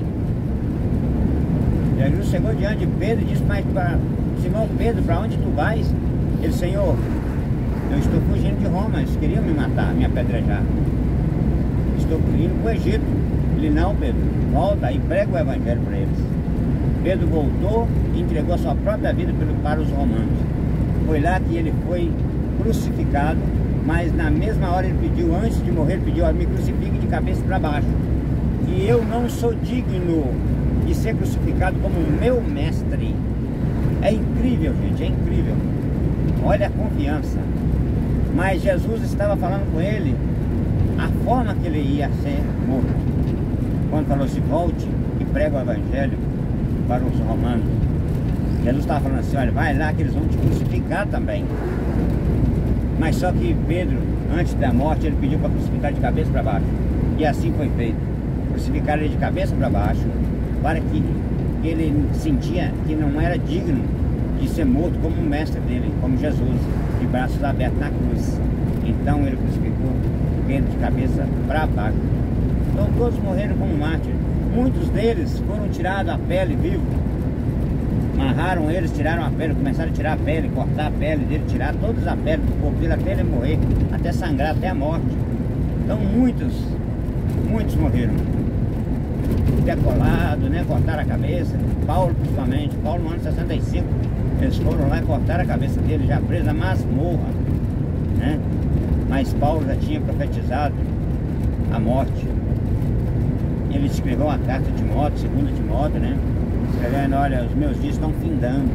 Jesus chegou diante de Pedro e disse: mas para Simão Pedro, para onde tu vais? Ele: Senhor, eu estou fugindo de Roma, eles queriam me matar, me apedrejar. Estou indo para o Egito. Ele: não, Pedro, volta e prega o evangelho para eles. Pedro voltou e entregou a sua própria vida para os romanos. Foi lá que ele foi crucificado, mas na mesma hora ele pediu, antes de morrer, ele pediu: me crucifique de cabeça para baixo. E eu não sou digno de ser crucificado como meu mestre. É incrível, gente, é incrível. Olha a confiança. Mas Jesus estava falando com ele a forma que ele ia ser morto. Quando falou assim: volte e prega o evangelho para os romanos. Jesus estava falando assim: olha, vai lá que eles vão te crucificar também. Mas só que Pedro, antes da morte, ele pediu para crucificar de cabeça para baixo. E assim foi feito. Crucificaram ele de cabeça para baixo, para que ele sentia que não era digno de ser morto como o mestre dele, como Jesus, de braços abertos na cruz. Então ele crucificou Pedro de cabeça para baixo. Então todos morreram como mártires. Muitos deles foram tirados a pele vivo. Amarraram eles, tiraram a pele, começaram a tirar a pele, cortar a pele dele, tirar toda a pele do corpo dele até ele morrer, até sangrar, até a morte. Então muitos, muitos morreram. Decolado, né? Cortaram a cabeça. Paulo principalmente, Paulo no ano sessenta e cinco, eles foram lá e cortaram a cabeça dele, já preso na masmorra, né? Mas Paulo já tinha profetizado a morte. Ele escreveu uma carta de Timóteo, segunda Timóteo, né? Escrevendo: olha, os meus dias estão findando.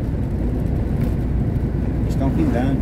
Estão findando.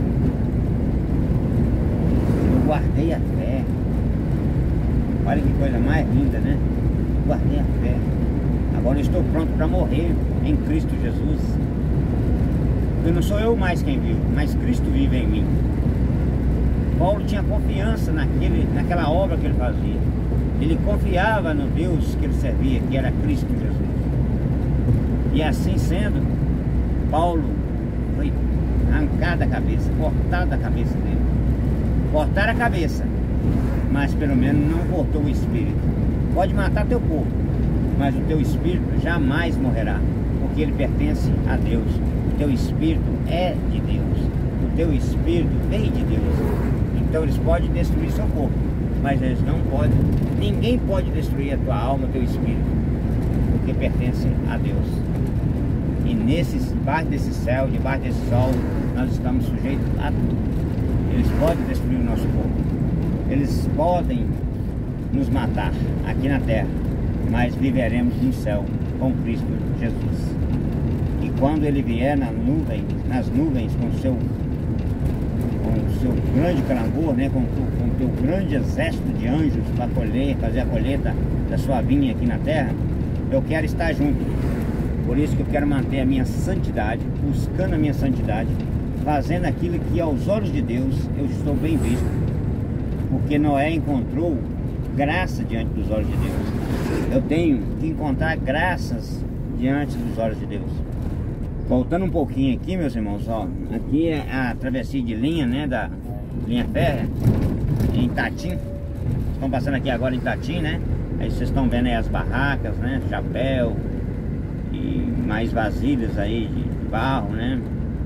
Eu guardei a fé. Olha que coisa mais linda, né? Guardei a fé. Agora eu estou pronto para morrer em Cristo Jesus. Porque não sou eu mais quem vive, mas Cristo vive em mim. Paulo tinha confiança naquele, naquela obra que ele fazia. Ele confiava no Deus que ele servia, que era Cristo Jesus. E assim sendo, Paulo foi arrancado a cabeça, cortado a cabeça dele. Cortaram a cabeça, mas pelo menos não cortou o espírito. Pode matar teu corpo, mas o teu espírito jamais morrerá, porque ele pertence a Deus. O teu espírito é de Deus. O teu espírito vem de Deus. Então eles podem destruir seu corpo, mas eles não podem. Ninguém pode destruir a tua alma, o teu espírito, porque pertence a Deus. E nesse, debaixo desse céu, debaixo desse sol, nós estamos sujeitos a tudo. Eles podem destruir o nosso corpo, eles podem nos matar aqui na terra, mas viveremos no céu com Cristo Jesus. E quando ele vier na nuvem, nas nuvens com o seu, com o seu grande clamor, né, com o com teu grande exército de anjos para colher, fazer a colheita da sua vinha aqui na terra, eu quero estar junto. Por isso que eu quero manter a minha santidade, buscando a minha santidade, fazendo aquilo que aos olhos de Deus eu estou bem visto. Porque Noé encontrou graça diante dos olhos de Deus. Eu tenho que encontrar graças diante dos olhos de Deus. Voltando um pouquinho aqui, meus irmãos, ó, aqui é a travessia de linha, né, da linha férrea em Itatim. Estão passando aqui agora em Itatim, né? Aí vocês estão vendo aí as barracas, né, chapéu e mais vasilhas aí de barro, né?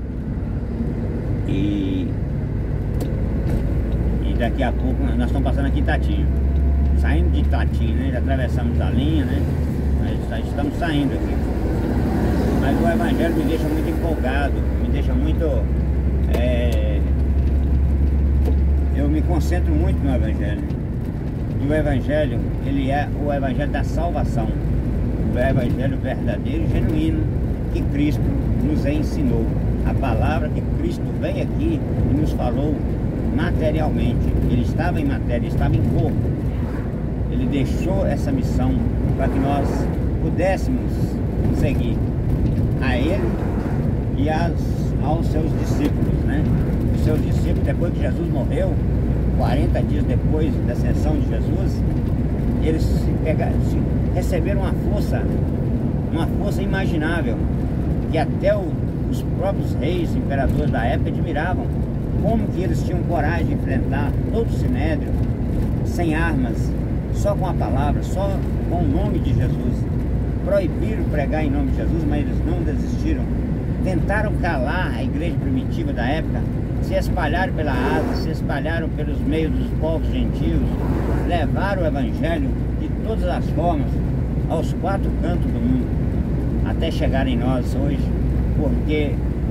E, e daqui a pouco nós estamos passando aqui em Itatim, saindo de Itatim, né? Já atravessamos a linha, né? Mas estamos saindo aqui. Mas o evangelho me deixa muito empolgado, me deixa muito... É, eu me concentro muito no evangelho. E o evangelho, ele é o evangelho da salvação. O evangelho verdadeiro e genuíno que Cristo nos ensinou. A palavra que Cristo veio aqui e nos falou materialmente. Ele estava em matéria, estava em corpo. Ele deixou essa missão para que nós pudéssemos seguir a Ele e as, aos seus discípulos, né? Os seus discípulos, depois que Jesus morreu, quarenta dias depois da ascensão de Jesus, eles se pegaram, se receberam uma força, uma força imaginável, que até o, os próprios reis, imperadores da época admiravam como que eles tinham coragem de enfrentar todo o sinédrio, sem armas, só com a palavra, só com o nome de Jesus. Proibiram pregar em nome de Jesus, mas eles não desistiram. Tentaram calar a igreja primitiva da época, se espalharam pela Ásia, se espalharam pelos meios dos povos gentios, levaram o evangelho de todas as formas aos quatro cantos do mundo, até chegar em nós hoje, porque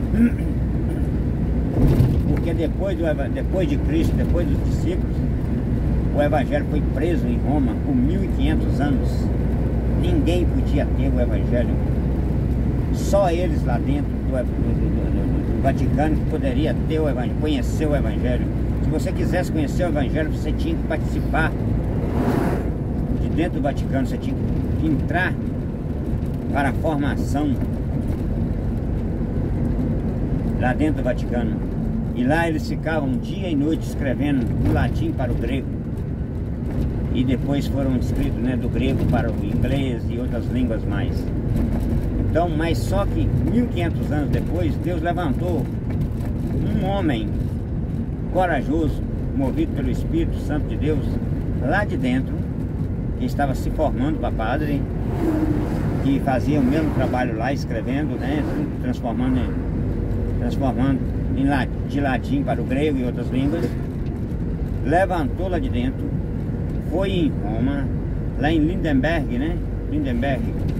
porque depois, do, depois de Cristo, depois dos discípulos, o evangelho foi preso em Roma por mil e quinhentos anos. Ninguém podia ter o evangelho, só eles lá dentro do, do, do, do Vaticano que poderia ter o evangelho, conhecer o evangelho. Se você quisesse conhecer o evangelho, você tinha que participar de dentro do Vaticano, você tinha que entrar para a formação lá dentro do Vaticano. E lá eles ficavam dia e noite escrevendo do latim para o grego. E depois foram escritos, né, do grego para o inglês e outras línguas mais. Então, mas só que mil e quinhentos anos depois, Deus levantou um homem corajoso, movido pelo Espírito Santo de Deus, lá de dentro, que estava se formando para padre, que fazia o mesmo trabalho lá, escrevendo, né, transformando, transformando em latim, de latim para o grego e outras línguas. Levantou lá de dentro, foi em Roma, lá em Lindenberg, né? Lindenberg,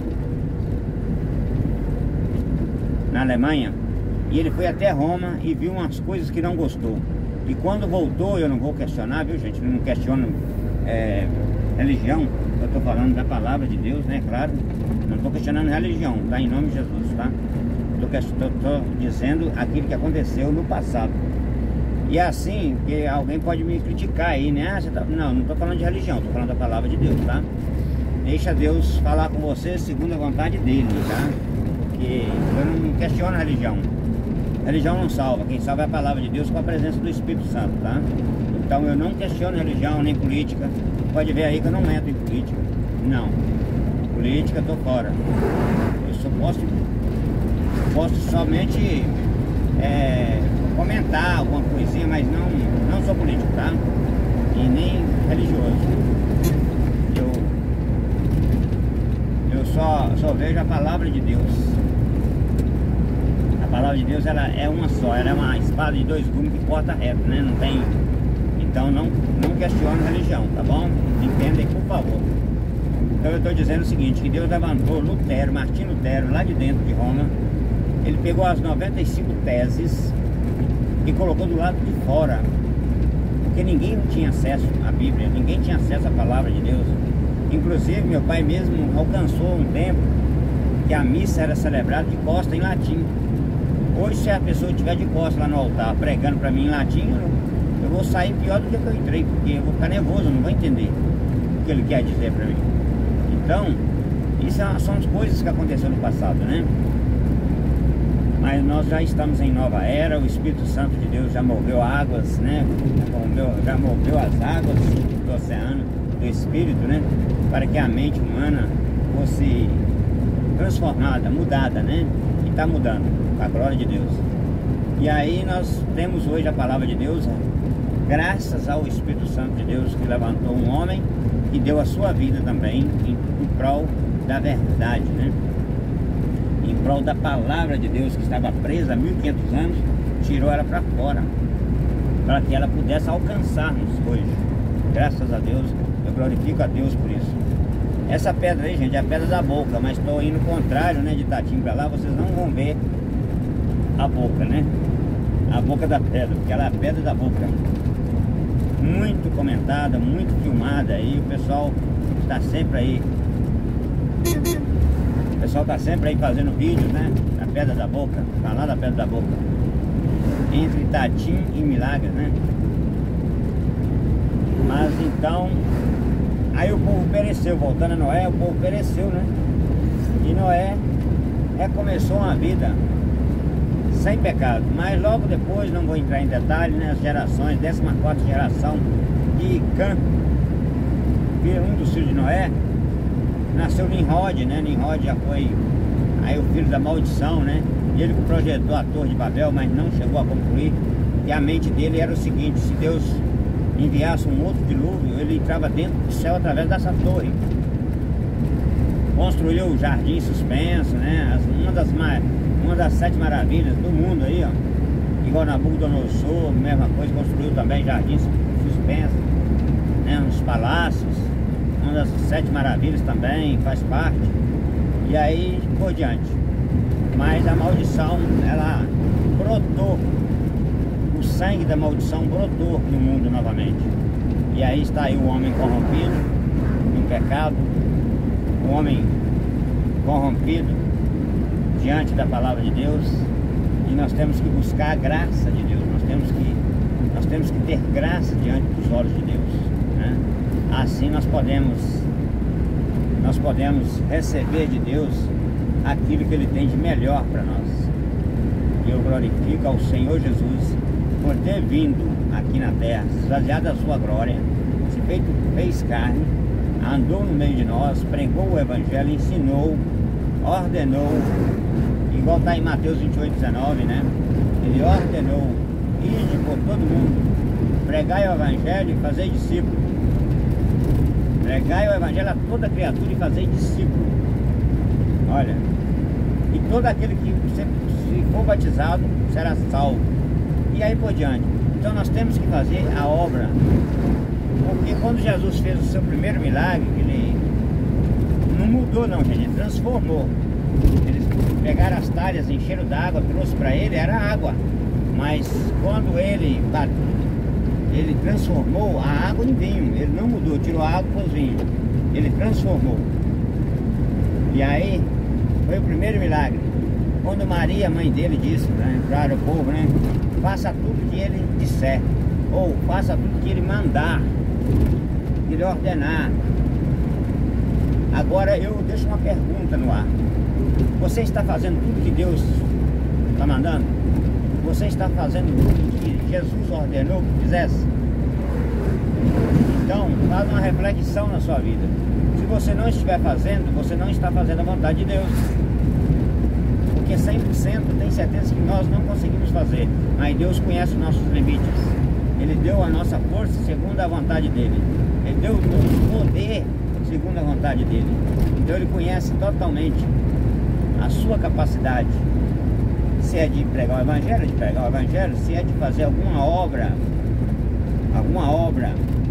na Alemanha, e ele foi até Roma e viu umas coisas que não gostou. E quando voltou, eu não vou questionar, viu gente? Eu não questiono é, religião, eu estou falando da palavra de Deus, né? Claro, não estou questionando religião, tá? Em nome de Jesus, tá? Estou dizendo aquilo que aconteceu no passado. E assim, que alguém pode me criticar aí, né? Ah, você tá... Não, não estou falando de religião, estou falando da palavra de Deus, tá? Deixa Deus falar com você segundo a vontade dele, tá? Porque eu não questiono a religião. A religião não salva, quem salva é a palavra de Deus com a presença do Espírito Santo, tá? Então eu não questiono religião nem política. Pode ver aí que eu não entro em política. Não. Política, estou fora. Eu só posso, posso somente é, comentar alguma coisinha, mas não, não sou político, tá? E nem religioso. Eu, eu só, só vejo a palavra de Deus. A palavra de Deus, ela é uma só, ela é uma espada de dois gumes que corta reto, né? Não tem... Então não, não questione a religião, tá bom? Entenda aí, por favor. Então eu estou dizendo o seguinte, que Deus levantou Lutero, Martinho Lutero, lá de dentro de Roma. Ele pegou as noventa e cinco teses e colocou do lado de fora, porque ninguém tinha acesso à Bíblia, ninguém tinha acesso à palavra de Deus. Inclusive meu pai mesmo alcançou um tempo que a missa era celebrada de costa em latim. Hoje, se a pessoa estiver de costas lá no altar pregando para mim em latim, eu vou sair pior do que eu entrei, porque eu vou ficar nervoso, eu não vou entender o que ele quer dizer para mim. Então, isso são as coisas que aconteceram no passado, né? Mas nós já estamos em nova era, o Espírito Santo de Deus já moveu águas, né? Já moveu as águas do oceano, do Espírito, né? Para que a mente humana fosse transformada, mudada, né? E está mudando, com a glória de Deus. E aí nós temos hoje a palavra de Deus, graças ao Espírito Santo de Deus, que levantou um homem e deu a sua vida também em, em prol da verdade, né? Em prol da palavra de Deus, que estava presa há mil e quinhentos anos, tirou ela para fora, para que ela pudesse alcançar-nos hoje. Graças a Deus, eu glorifico a Deus por isso. Essa pedra aí, gente, é a pedra da boca, mas estou indo contrário, né, de Tatim para lá, vocês não vão ver a boca, né? A boca da pedra, porque ela é a pedra da boca. Muito comentada, muito filmada aí, o pessoal está sempre aí. O pessoal está sempre aí fazendo vídeos, né? Na pedra da boca, falar da pedra da boca. Entre Tatim e Milagres, né? Mas então, Aí o povo pereceu, voltando a Noé, o povo pereceu, né? E Noé recomeçou uma vida sem pecado. Mas logo depois, não vou entrar em detalhes, né? As gerações, décima quarta geração de Cã, um dos filhos de Noé, nasceu Nimrod, né? Nimrod já foi aí o filho da maldição, né? Ele que projetou a Torre de Babel, mas não chegou a concluir. E a mente dele era o seguinte: se Deus enviasse um outro dilúvio, ele entrava dentro do céu através dessa torre. Construiu o Jardim Suspenso, né? As, uma, das, uma das sete maravilhas do mundo aí, ó. Igual Nabucodonosor, mesma coisa, construiu também Jardim Suspenso, né? Nos palácios. Uma das sete maravilhas também faz parte. E aí por diante. Mas a maldição, ela brotou. O sangue da maldição brotou no mundo novamente. E aí está aí o homem corrompido no pecado, o homem corrompido diante da palavra de Deus. E nós temos que buscar a graça de Deus. Nós temos que, nós temos que ter graça diante dos olhos de Deus, né? Assim nós podemos nós podemos receber de Deus aquilo que Ele tem de melhor para nós. E eu glorifico ao Senhor Jesus por ter vindo aqui na terra, esvaziado da sua glória, se feito, fez carne, andou no meio de nós, pregou o Evangelho, ensinou, ordenou, igual está em Mateus vinte e oito, dezenove, né? Ele ordenou: ide por todo mundo, pregai o Evangelho e fazei discípulos. Pregai o Evangelho a toda criatura e fazei discípulos. Olha, e todo aquele que se for batizado será salvo. E aí por diante. Então nós temos que fazer a obra. Porque quando Jesus fez o seu primeiro milagre, ele não mudou não, gente, ele transformou. Eles pegaram as talhas, encheram d'água, trouxe para ele, era água. Mas quando ele ele transformou a água em vinho, ele não mudou, tirou a água e pôs vinho. Ele transformou. E aí foi o primeiro milagre. Quando Maria, mãe dele, disse, né, para o povo, né: faça tudo que ele disser, ou faça tudo que ele mandar, que ele ordenar. Agora eu deixo uma pergunta no ar: você está fazendo tudo que Deus está mandando? Você está fazendo tudo que Jesus ordenou que fizesse? Então, faz uma reflexão na sua vida. Se você não estiver fazendo, você não está fazendo a vontade de Deus. Porque cem por cento tem certeza que nós não conseguimos fazer. Mas Deus conhece os nossos limites. Ele deu a nossa força segundo a vontade dele. Ele deu o nosso poder segundo a vontade dele. Então ele conhece totalmente a sua capacidade. Se é de pregar o Evangelho, de pregar o Evangelho. Se é de fazer alguma obra, alguma obra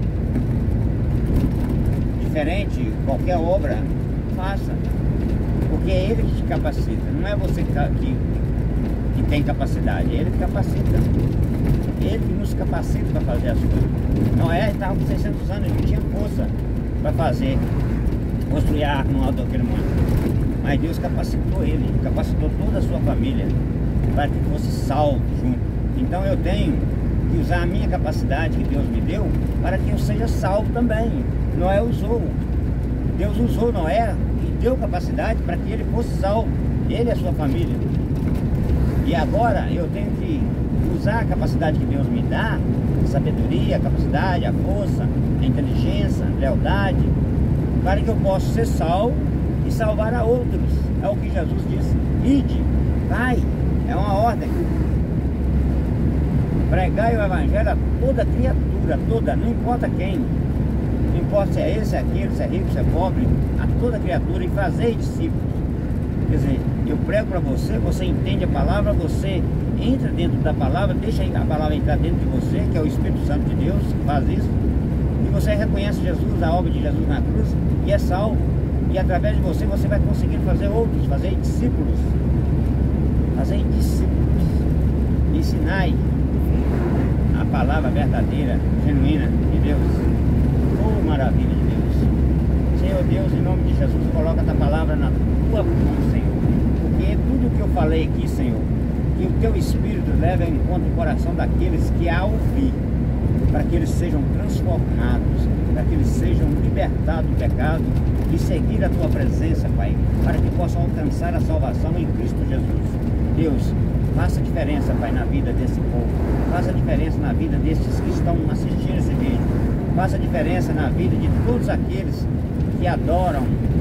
diferente, qualquer obra, faça. Porque é Ele que te capacita, não é você que, que, que tem capacidade, é Ele que capacita. Ele que nos capacita para fazer as coisas. Noé estava com seiscentos anos, não tinha força para fazer, construir a arca no alto daquele monte. Mas Deus capacitou ele, capacitou toda a sua família para que fosse salvo junto. Então eu tenho que usar a minha capacidade que Deus me deu para que eu seja salvo também. Noé usou, Deus usou Noé e deu capacidade para que ele fosse salvo, ele e a sua família. E agora eu tenho que usar a capacidade que Deus me dá, a sabedoria, a capacidade, a força, a inteligência, a lealdade, para que eu possa ser salvo e salvar a outros. É o que Jesus disse: ide, vai, é uma ordem. Pregai o Evangelho a toda criatura, toda, não importa quem, não importa se é esse, se é aquele, se é rico, se é pobre, a toda criatura, e fazer discípulos. Quer dizer, eu prego para você, você entende a palavra, você entra dentro da palavra, deixa a palavra entrar dentro de você, que é o Espírito Santo de Deus que faz isso, e você reconhece Jesus, a obra de Jesus na cruz, e é salvo. E através de você, você vai conseguir fazer outros, fazer discípulos. Fazer discípulos. Ensinai a palavra verdadeira, genuína de Deus. Oh, maravilha de Deus. Senhor Deus, em nome de Jesus, coloca essa palavra na tua mão, Senhor. Porque tudo que eu falei aqui, Senhor, que o teu Espírito leve em conta o coração daqueles que a ouvir, para que eles sejam transformados, para que eles sejam libertados do pecado e seguir a tua presença, Pai, para que possam alcançar a salvação em Cristo Jesus. Deus, faça diferença, Pai, na vida desse povo, faça diferença na vida destes que estão assistindo esse vídeo, faça diferença na vida de todos aqueles que adoram,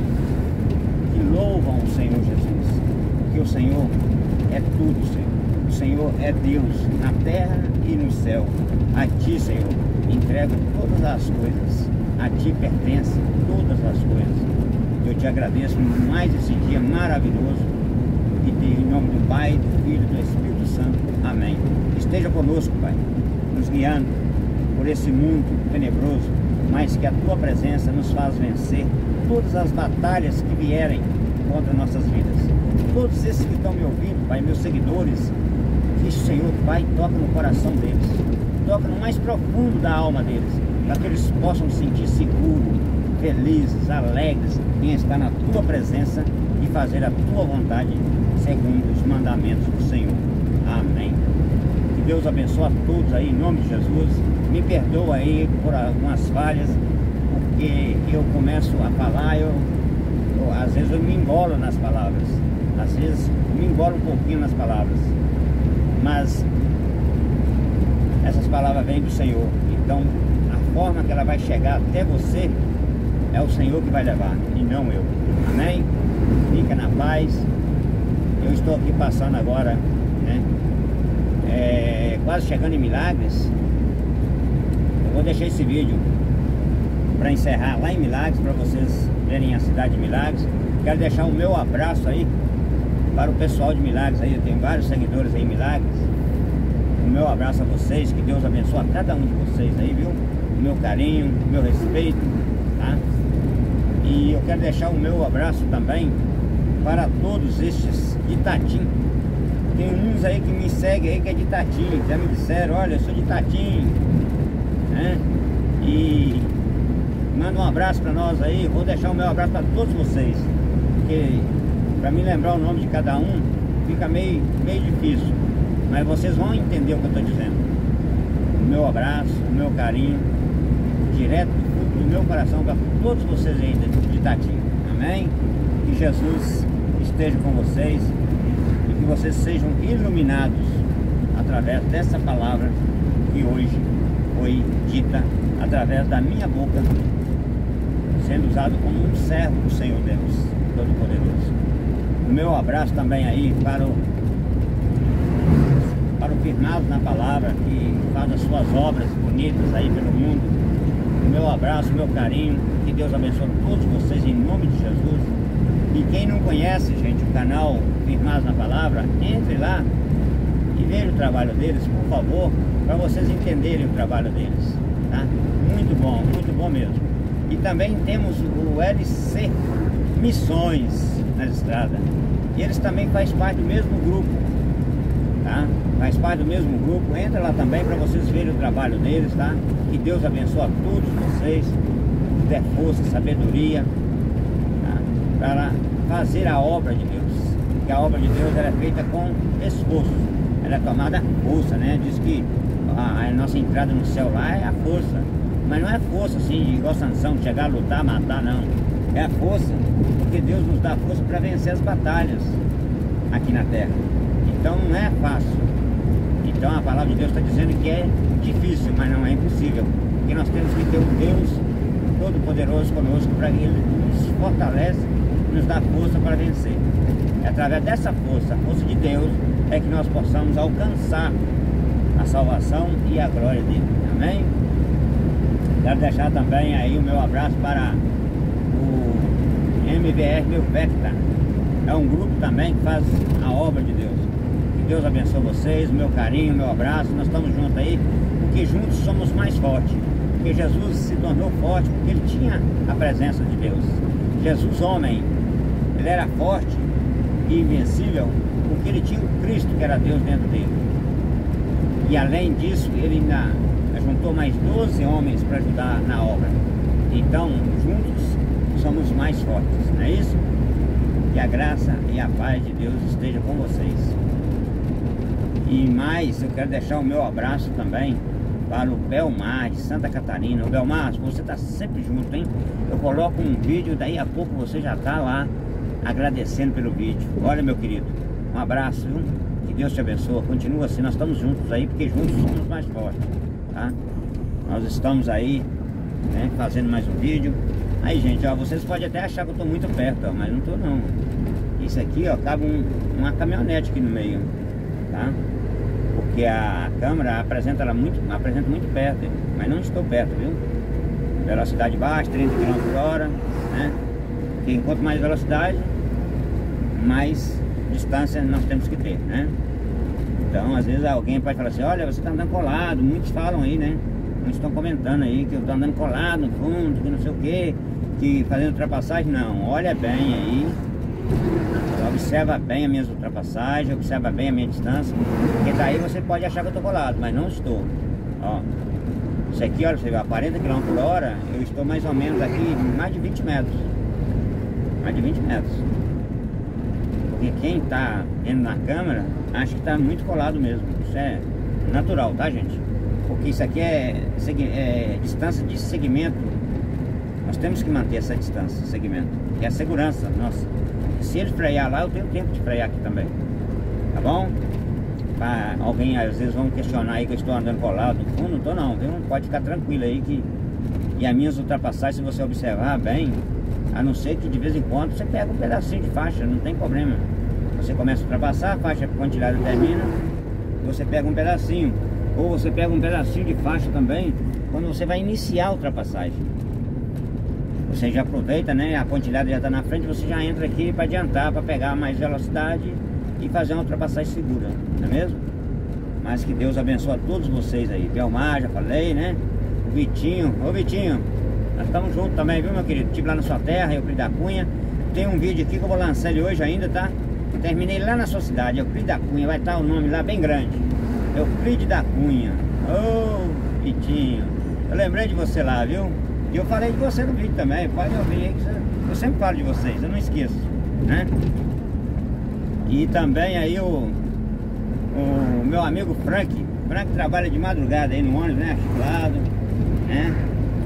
que louvam o Senhor Jesus, porque o Senhor é tudo, Senhor. O Senhor é Deus na terra e no céu. A Ti, Senhor, entrego todas as coisas. A Ti pertence todas as coisas. Eu te agradeço mais esse dia maravilhoso. E em nome do Pai, do Filho e do Espírito Santo. Amém. Esteja conosco, Pai, nos guiando por esse mundo tenebroso, mas que a Tua presença nos faz vencer todas as batalhas que vierem contra nossas vidas. Todos esses que estão me ouvindo, Pai, meus seguidores, que o Senhor, Pai, toca no coração deles, toca no mais profundo da alma deles, para que eles possam se sentir seguros, felizes, alegres em estar na Tua presença e fazer a Tua vontade segundo os mandamentos do Senhor. Amém. Que Deus abençoe a todos aí, em nome de Jesus. Me perdoa aí por algumas falhas, porque eu começo a falar, eu, eu às vezes eu me embolo nas palavras, às vezes me embolo um pouquinho nas palavras, mas essas palavras vêm do Senhor. Então a forma que ela vai chegar até você é o Senhor que vai levar e não eu. Amém? Fica na paz. Eu estou aqui passando agora, né, é, quase chegando em Milagres. Eu vou deixar esse vídeo para encerrar lá em Milagres, para vocês verem a cidade de Milagres. Quero deixar o meu abraço aí para o pessoal de Milagres aí. Eu tenho vários seguidores aí em Milagres. O meu abraço a vocês, que Deus abençoe a cada um de vocês aí, viu? O meu carinho, o meu respeito, tá? E eu quero deixar o meu abraço também para todos estes de Itatim. Tem uns aí que me seguem aí que é de Itatim, já me disseram, olha, eu sou de Itatim, né? E manda um abraço para nós aí. Vou deixar o meu abraço para todos vocês, porque para me lembrar o nome de cada um fica meio, meio difícil, mas vocês vão entender o que eu estou dizendo. O meu abraço, o meu carinho, direto do fundo do meu coração para todos vocês aí de Itatim. Amém? Que Jesus esteja com vocês e que vocês sejam iluminados através dessa palavra que hoje foi dita através da minha boca, sendo usado como um servo do Senhor Deus Todo-Poderoso. O meu abraço também aí para o para o firmado na palavra, que faz as suas obras bonitas aí pelo mundo. O meu abraço, o meu carinho, que Deus abençoe todos vocês em nome de Jesus. E quem não conhece, gente, o canal Firmados na Palavra, entre lá e veja o trabalho deles, por favor, para vocês entenderem o trabalho deles, tá? Muito bom, muito bom mesmo. E também temos o L C Missões na Estrada, e eles também fazem parte do mesmo grupo, tá? Faz parte do mesmo grupo. Entra lá também para vocês verem o trabalho deles, tá? Que Deus abençoe a todos vocês, dê força, sabedoria, tá? Para fazer a obra de Deus, que a obra de Deus ela é feita com esforço, ela é tomada à força, né? Diz que a, a nossa entrada no céu lá é a força, mas não é força assim, igual Sansão, chegar a lutar, matar, não. É a força, porque Deus nos dá força para vencer as batalhas aqui na terra. Então não é fácil. Então a palavra de Deus está dizendo que é difícil, mas não é impossível, porque nós temos que ter um Deus Todo-Poderoso conosco, para que Ele nos fortalece, nos dá força para vencer. É através dessa força, a força de Deus, é que nós possamos alcançar a salvação e a glória dele. Amém? Quero deixar também aí o meu abraço para o M V R Meu Vecta. É um grupo também que faz a obra de Deus. Que Deus abençoe vocês, meu carinho, meu abraço. Nós estamos juntos aí, porque juntos somos mais fortes. Porque Jesus se tornou forte porque ele tinha a presença de Deus. Jesus, homem, ele era forte e invencível porque ele tinha o Cristo, que era Deus, dentro dele. E além disso, ele ainda juntou mais doze homens para ajudar na obra. Então, juntos somos mais fortes, não é isso? Que a graça e a paz de Deus esteja com vocês. E mais, eu quero deixar o meu abraço também para o Belmar de Santa Catarina. O Belmar, você está sempre junto, hein? Eu coloco um vídeo, daí a pouco você já está lá agradecendo pelo vídeo. Olha, meu querido, um abraço, viu? Que Deus te abençoe. Continua assim, nós estamos juntos aí, porque juntos somos mais fortes, tá? Nós estamos aí, né, fazendo mais um vídeo. Aí, gente, ó, vocês podem até achar que eu estou muito perto, ó, mas não estou não. Isso aqui, ó, cabe um, uma caminhonete aqui no meio, tá? Porque a câmera apresenta ela muito, apresenta muito perto, mas não estou perto, viu? Velocidade baixa, trinta quilômetros por hora, né? Porque quanto mais velocidade, mais distância nós temos que ter, né? Então, às vezes alguém pode falar assim, olha, você está andando colado. Muitos falam aí, né? Muitos estão comentando aí que eu estou andando colado no fundo, que não sei o que, que fazendo ultrapassagem. Não, olha bem aí, observa bem as minhas ultrapassagens, observa bem a minha distância, porque daí você pode achar que eu estou colado, mas não estou. Ó, isso aqui, olha, você vê, a quarenta quilômetros por hora, eu estou mais ou menos aqui mais de vinte metros. Mais de vinte metros. Porque quem está vendo na câmera acha que está muito colado mesmo. Isso é natural, tá, gente? Porque isso aqui é, é distância de segmento. Nós temos que manter essa distância, segmento, que é a segurança nossa. Se ele frear lá, eu tenho tempo de frear aqui também, tá bom? Pra alguém às vezes vão questionar aí que eu estou andando colado no fundo. Não estou não, viu? Pode ficar tranquilo aí que... E as minhas ultrapassagens, se você observar bem, a não ser que de vez em quando você pega um pedacinho de faixa, não tem problema. Você começa a ultrapassar, a faixa pontilhada termina, você pega um pedacinho. Ou você pega um pedacinho de faixa também quando você vai iniciar a ultrapassagem. Você já aproveita, né? A pontilhada já está na frente, você já entra aqui para adiantar, para pegar mais velocidade e fazer uma ultrapassagem segura, não é mesmo? Mas que Deus abençoe a todos vocês aí. Belmar, já falei, né? O Vitinho, ô Vitinho, nós estamos juntos também, viu, meu querido? Estive lá na sua terra, Euclides da Cunha. Tem um vídeo aqui que eu vou lançar ele hoje ainda, tá? Terminei lá na sua cidade, Euclides da Cunha, vai estar o nome lá bem grande. Euclides da Cunha. Ô, oh, Vitinho, eu lembrei de você lá, viu? E eu falei de você no vídeo também, pode ouvir aí, que eu sempre falo de vocês, eu não esqueço, né? E também aí o, o meu amigo Frank, Frank trabalha de madrugada aí no ônibus, né? Chiflado, né?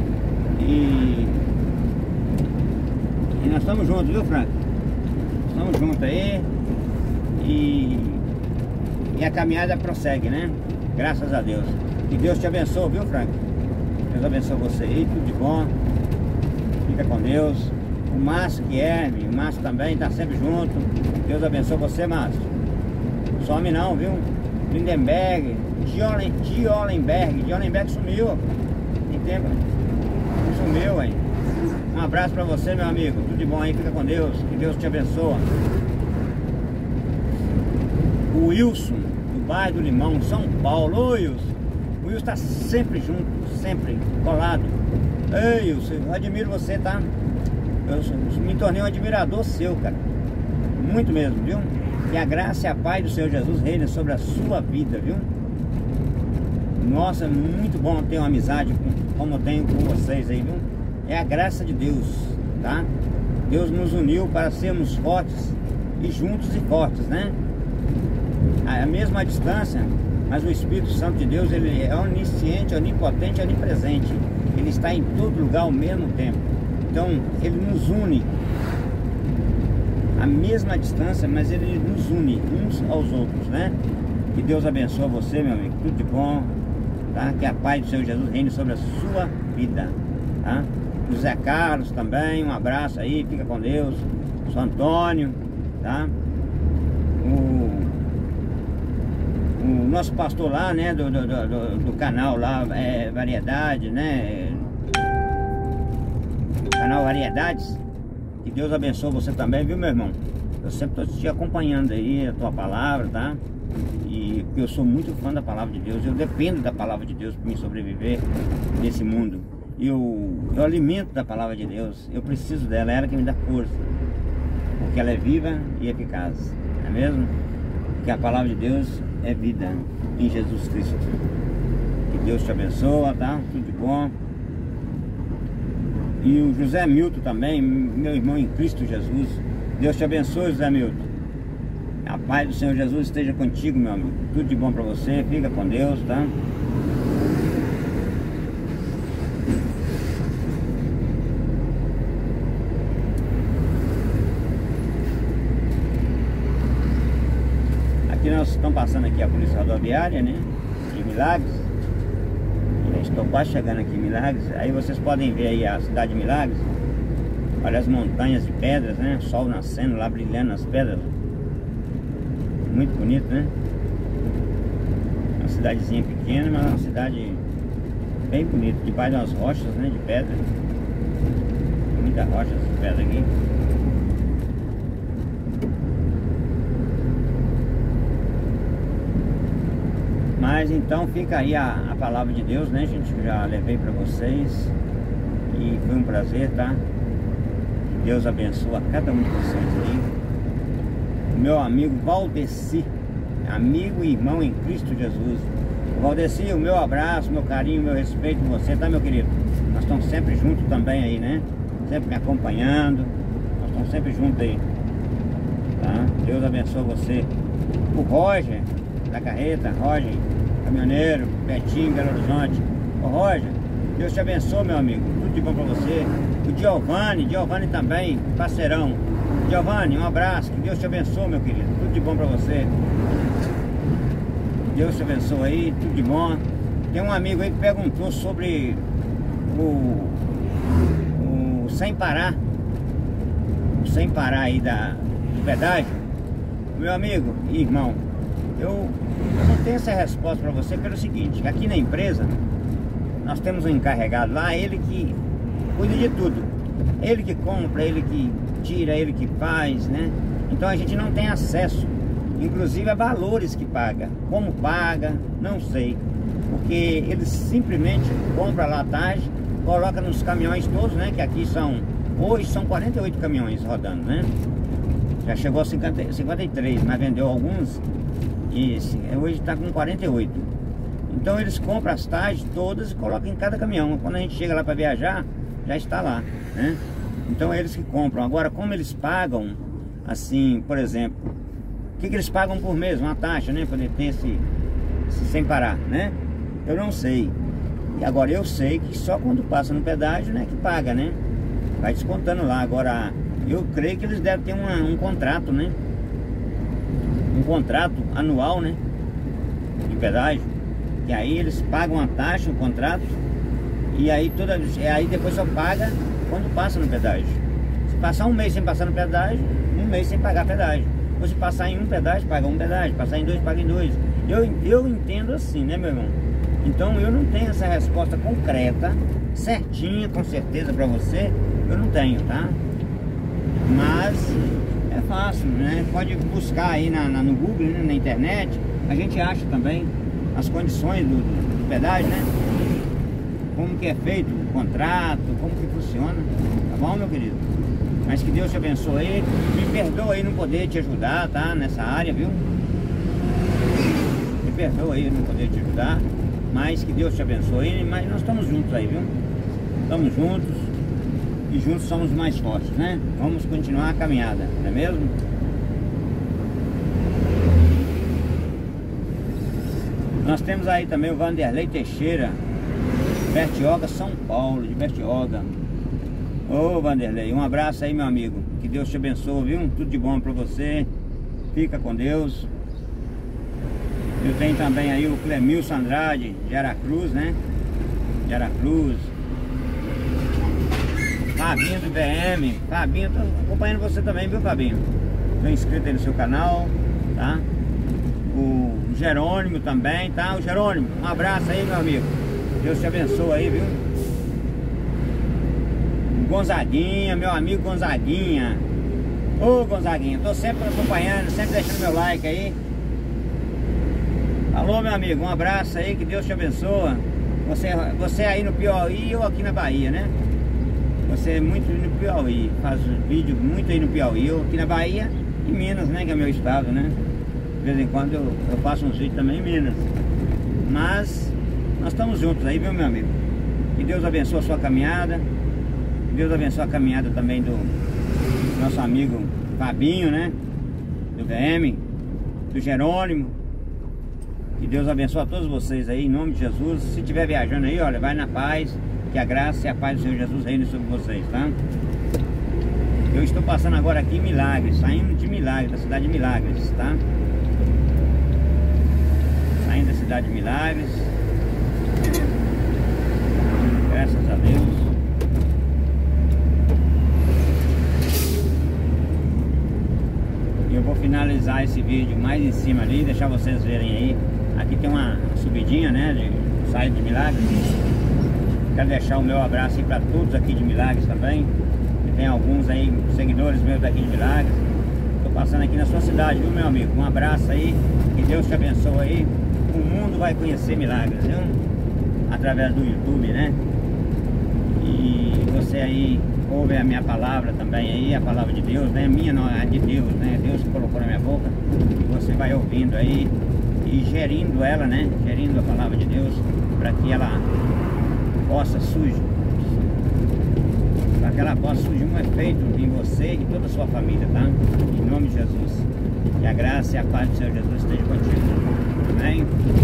E, e nós estamos juntos, viu, Frank? Estamos juntos aí. E, e a caminhada prossegue, né? Graças a Deus. Que Deus te abençoe, viu, Frank? Deus abençoe você aí, tudo de bom. Fica com Deus. O Márcio que é, o Márcio também está sempre junto. Deus abençoe você, Márcio. Some não, viu? Lindenberg, Diolenberg, Diolenberg sumiu. Tem tempo, sumiu, hein? Um abraço pra você, meu amigo. Tudo de bom aí, fica com Deus. Que Deus te abençoe. O Wilson, do bairro do Limão, São Paulo. Ô, Wilson. O Wilson tá sempre junto, sempre colado. Ei, Wilson, eu admiro você, tá? Eu me tornei um admirador seu, cara. Muito mesmo, viu? Que a graça e a paz do Senhor Jesus reina sobre a sua vida, viu? Nossa, muito bom ter uma amizade como eu tenho com vocês aí, viu? É a graça de Deus, tá? Deus nos uniu para sermos fortes e juntos e fortes, né? A mesma distância, mas o Espírito Santo de Deus, ele é onisciente, onipotente, onipresente. Ele está em todo lugar ao mesmo tempo. Então, ele nos une. A mesma distância, mas ele nos une uns aos outros, né? Que Deus abençoe você, meu amigo. Tudo de bom, tá? Que a paz do Senhor Jesus reine sobre a sua vida, tá? José Carlos também, um abraço aí, fica com Deus. São Antônio, tá? O, o nosso pastor lá, né? Do, do, do, do canal lá, é, Variedade, né? Canal Variedades. Que Deus abençoe você também, viu, meu irmão? Eu sempre estou te acompanhando aí, a tua palavra, tá? E porque eu sou muito fã da palavra de Deus. Eu dependo da palavra de Deus para me sobreviver nesse mundo. Eu, eu alimento da palavra de Deus. Eu preciso dela, é ela que me dá força. Porque ela é viva e eficaz, não é mesmo? Porque a palavra de Deus é vida em Jesus Cristo. Que Deus te abençoe, tá? Tudo de bom. E o José Milton também, meu irmão em Cristo Jesus. Deus te abençoe, José Milton. A paz do Senhor Jesus esteja contigo, meu amigo. Tudo de bom pra você, fica com Deus, tá? Aqui nós estamos passando aqui a polícia rodoviária, né? De Milagres. Eu estou quase chegando aqui em Milagres. Aí vocês podem ver aí a cidade de Milagres. Olha as montanhas de pedras, né? O sol nascendo lá, brilhando nas pedras. Muito bonito, né? Uma cidadezinha pequena, mas uma cidade bem bonita. Debaixo de umas rochas, né? De pedra. Muita rocha de pedra aqui. Mas então fica aí a, a palavra de Deus, né, gente? Que já levei para vocês. E foi um prazer, tá? Que Deus abençoe a cada um de vocês aí. O meu amigo Valdeci, amigo e irmão em Cristo Jesus. Valdeci, o meu abraço, meu carinho, meu respeito por você, tá, meu querido? Nós estamos sempre juntos também aí, né? Sempre me acompanhando. Nós estamos sempre juntos aí. Tá? Deus abençoe você. O Roger da carreta, Roger, caminhoneiro, Betinho, Belo Horizonte. Ô Roger, Deus te abençoe, meu amigo. Tudo de bom pra você. O Giovanni, Giovanni também, parceirão. Giovanni, um abraço. Que Deus te abençoe, meu querido. Tudo de bom pra você. Deus te abençoe aí, tudo de bom. Tem um amigo aí que perguntou sobre o, o Sem Parar. O Sem Parar aí da, do pedágio. Meu amigo e irmão, eu, eu não tenho essa resposta para você pelo seguinte, que aqui na empresa nós temos um encarregado lá, ele que cuida de tudo, ele que compra, ele que tira, ele que faz, né? Então a gente não tem acesso, inclusive a valores que paga, como paga, não sei, porque eles simplesmente compram lá à tarde, coloca nos caminhões todos, né? Que aqui são, hoje são quarenta e oito caminhões rodando, né? Já chegou a cinquenta, cinquenta e três, mas vendeu alguns. E hoje está com quarenta e oito. Então eles compram as tardes todas e colocam em cada caminhão. Quando a gente chega lá para viajar, já está lá, né? Então é eles que compram. Agora, como eles pagam, assim, por exemplo, o que, que eles pagam por mês? Uma taxa, né? Para ter esse, esse Sem Parar, né? Eu não sei. E agora eu sei que só quando passa no pedágio, né, que paga, né? Vai descontando lá. Agora, eu creio que eles devem ter uma, um contrato, né? Um contrato anual, né? De pedágio. E aí eles pagam a taxa, o contrato. E aí, toda, aí depois só paga quando passa no pedágio. Se passar um mês sem passar no pedágio, um mês sem pagar pedágio. Ou se passar em um pedágio, paga um pedágio. Passar em dois, paga em dois. Eu, eu entendo assim, né, meu irmão? Então eu não tenho essa resposta concreta, certinha, com certeza pra você. Eu não tenho, tá? Mas é fácil, né? Pode buscar aí na, na, no Google, né? Na internet. A gente acha também as condições do, do, do pedágio, né? Como que é feito o contrato, como que funciona. Tá bom, meu querido? Mas que Deus te abençoe aí. Me perdoa aí não poder te ajudar, tá? Nessa área, viu? Me perdoa aí não poder te ajudar. Mas que Deus te abençoe. Mas nós estamos juntos aí, viu? Estamos juntos. E juntos somos mais fortes, né? Vamos continuar a caminhada, não é mesmo? Nós temos aí também o Vanderlei Teixeira, Bertioga, São Paulo, de Bertioga. Ô Vanderlei, um abraço aí, meu amigo. Que Deus te abençoe, viu? Tudo de bom pra você. Fica com Deus. Eu tenho também aí o Clemilson Andrade, de Aracruz, né? De Aracruz. Fabinho do B M. Fabinho, tô acompanhando você também, viu, Fabinho? Tô inscrito aí no seu canal, tá? O Jerônimo também, tá? O Jerônimo, um abraço aí, meu amigo. Deus te abençoe aí, viu? O Gonzaguinha, meu amigo Gonzaguinha. Ô Gonzaguinha, tô sempre acompanhando, sempre deixando meu like aí. Alô, meu amigo, um abraço aí, que Deus te abençoe. Você, você aí no Piauí ou aqui na Bahia, né? Você é muito no Piauí, faz vídeo muito aí no Piauí, eu aqui na Bahia e Minas, né? Que é meu estado, né? De vez em quando eu, eu faço uns vídeos também em Minas. Mas nós estamos juntos aí, viu, meu amigo? Que Deus abençoe a sua caminhada. Que Deus abençoe a caminhada também do nosso amigo Fabinho, né? Do V M, do Jerônimo. Que Deus abençoe a todos vocês aí, em nome de Jesus. Se estiver viajando aí, olha, vai na paz. Que a graça e a paz do Senhor Jesus reine sobre vocês, tá? Eu estou passando agora aqui em Milagres, saindo de Milagres, da cidade de Milagres, tá? cidade de Milagres. Graças a Deus. E eu vou finalizar esse vídeo mais em cima ali, deixar vocês verem aí. Aqui tem uma subidinha, né, de saída de Milagres. Quero deixar o meu abraço aí para todos aqui de Milagres também. E tem alguns aí, seguidores meus daqui de Milagres. Tô passando aqui na sua cidade, viu, meu amigo? Um abraço aí, que Deus te abençoe aí. O mundo vai conhecer Milagres, viu? Através do YouTube, né? E você aí ouve a minha palavra também aí, a palavra de Deus, né? Minha não, é de Deus, né? Deus que colocou na minha boca. E você vai ouvindo aí e gerindo ela, né? Gerindo a palavra de Deus para que ela possa surgir, para que ela possa surgir um efeito em você e toda a sua família, tá? Em nome de Jesus. Que a graça e a paz do Senhor Jesus esteja contigo. Amém?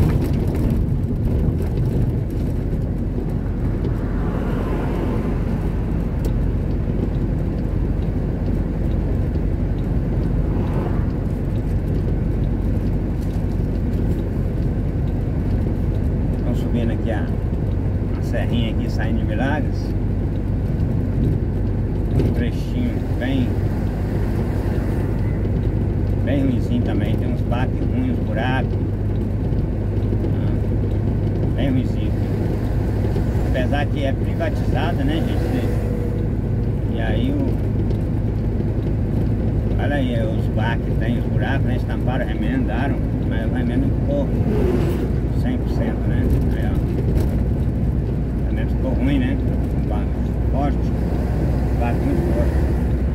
Estão subindo aqui a, a serrinha aqui, saindo de Milagres. Um trechinho bem bem ruimzinho também, tem uns baques ruins, uns buracos, ah, bem ruimzinho. Apesar que é privatizada, né, gente? E aí o olha aí os baques, tem os buracos, né? Estamparam, remendaram, mas o remendo ficou cem por cento, né? Aí, ó, o remendo ficou ruim, né? Um baque forte, um baque muito forte.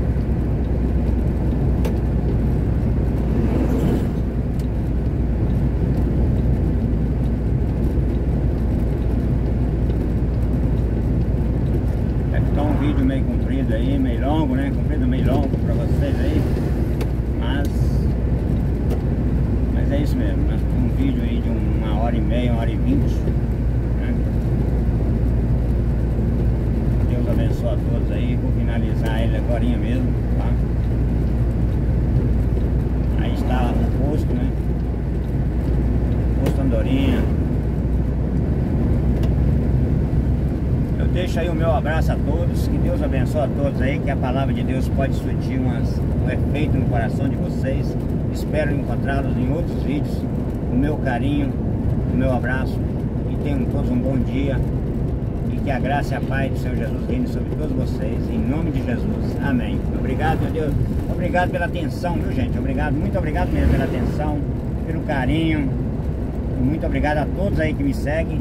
Vídeo meio comprido aí, meio longo, né? Comprido, meio longo pra vocês aí. Mas Mas é isso mesmo, né? Um vídeo aí de uma hora e meia, uma hora e vinte, né? Deus abençoe a todos aí. Vou finalizar ele agora mesmo, tá? Aí está o posto, né? Posto Andorinha. Deixo aí o meu abraço a todos, que Deus abençoe a todos aí, que a palavra de Deus pode surtir umas, um efeito no coração de vocês. Espero encontrá-los em outros vídeos. O meu carinho, o meu abraço, e tenham todos um bom dia, e que a graça e a paz do Senhor Jesus reine sobre todos vocês, em nome de Jesus, amém. Obrigado, meu Deus, obrigado pela atenção, viu, gente? Obrigado, muito obrigado mesmo pela atenção, pelo carinho, muito obrigado a todos aí que me seguem.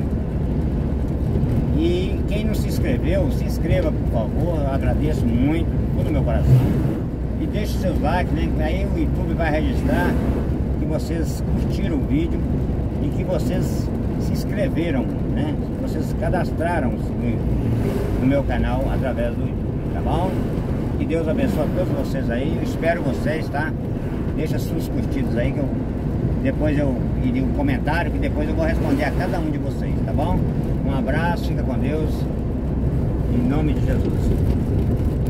E quem não se inscreveu, se inscreva, por favor. Eu agradeço muito, todo o meu coração. E deixe seus likes, né? Aí o YouTube vai registrar que vocês curtiram o vídeo e que vocês se inscreveram, né? Vocês cadastraram-se no meu canal através do YouTube, tá bom? Que Deus abençoe a todos vocês aí. Eu espero vocês, tá? Deixa seus curtidos aí, que eu depois eu e um comentário, que depois eu vou responder a cada um de vocês, tá bom? Um abraço, fica com Deus, em nome de Jesus.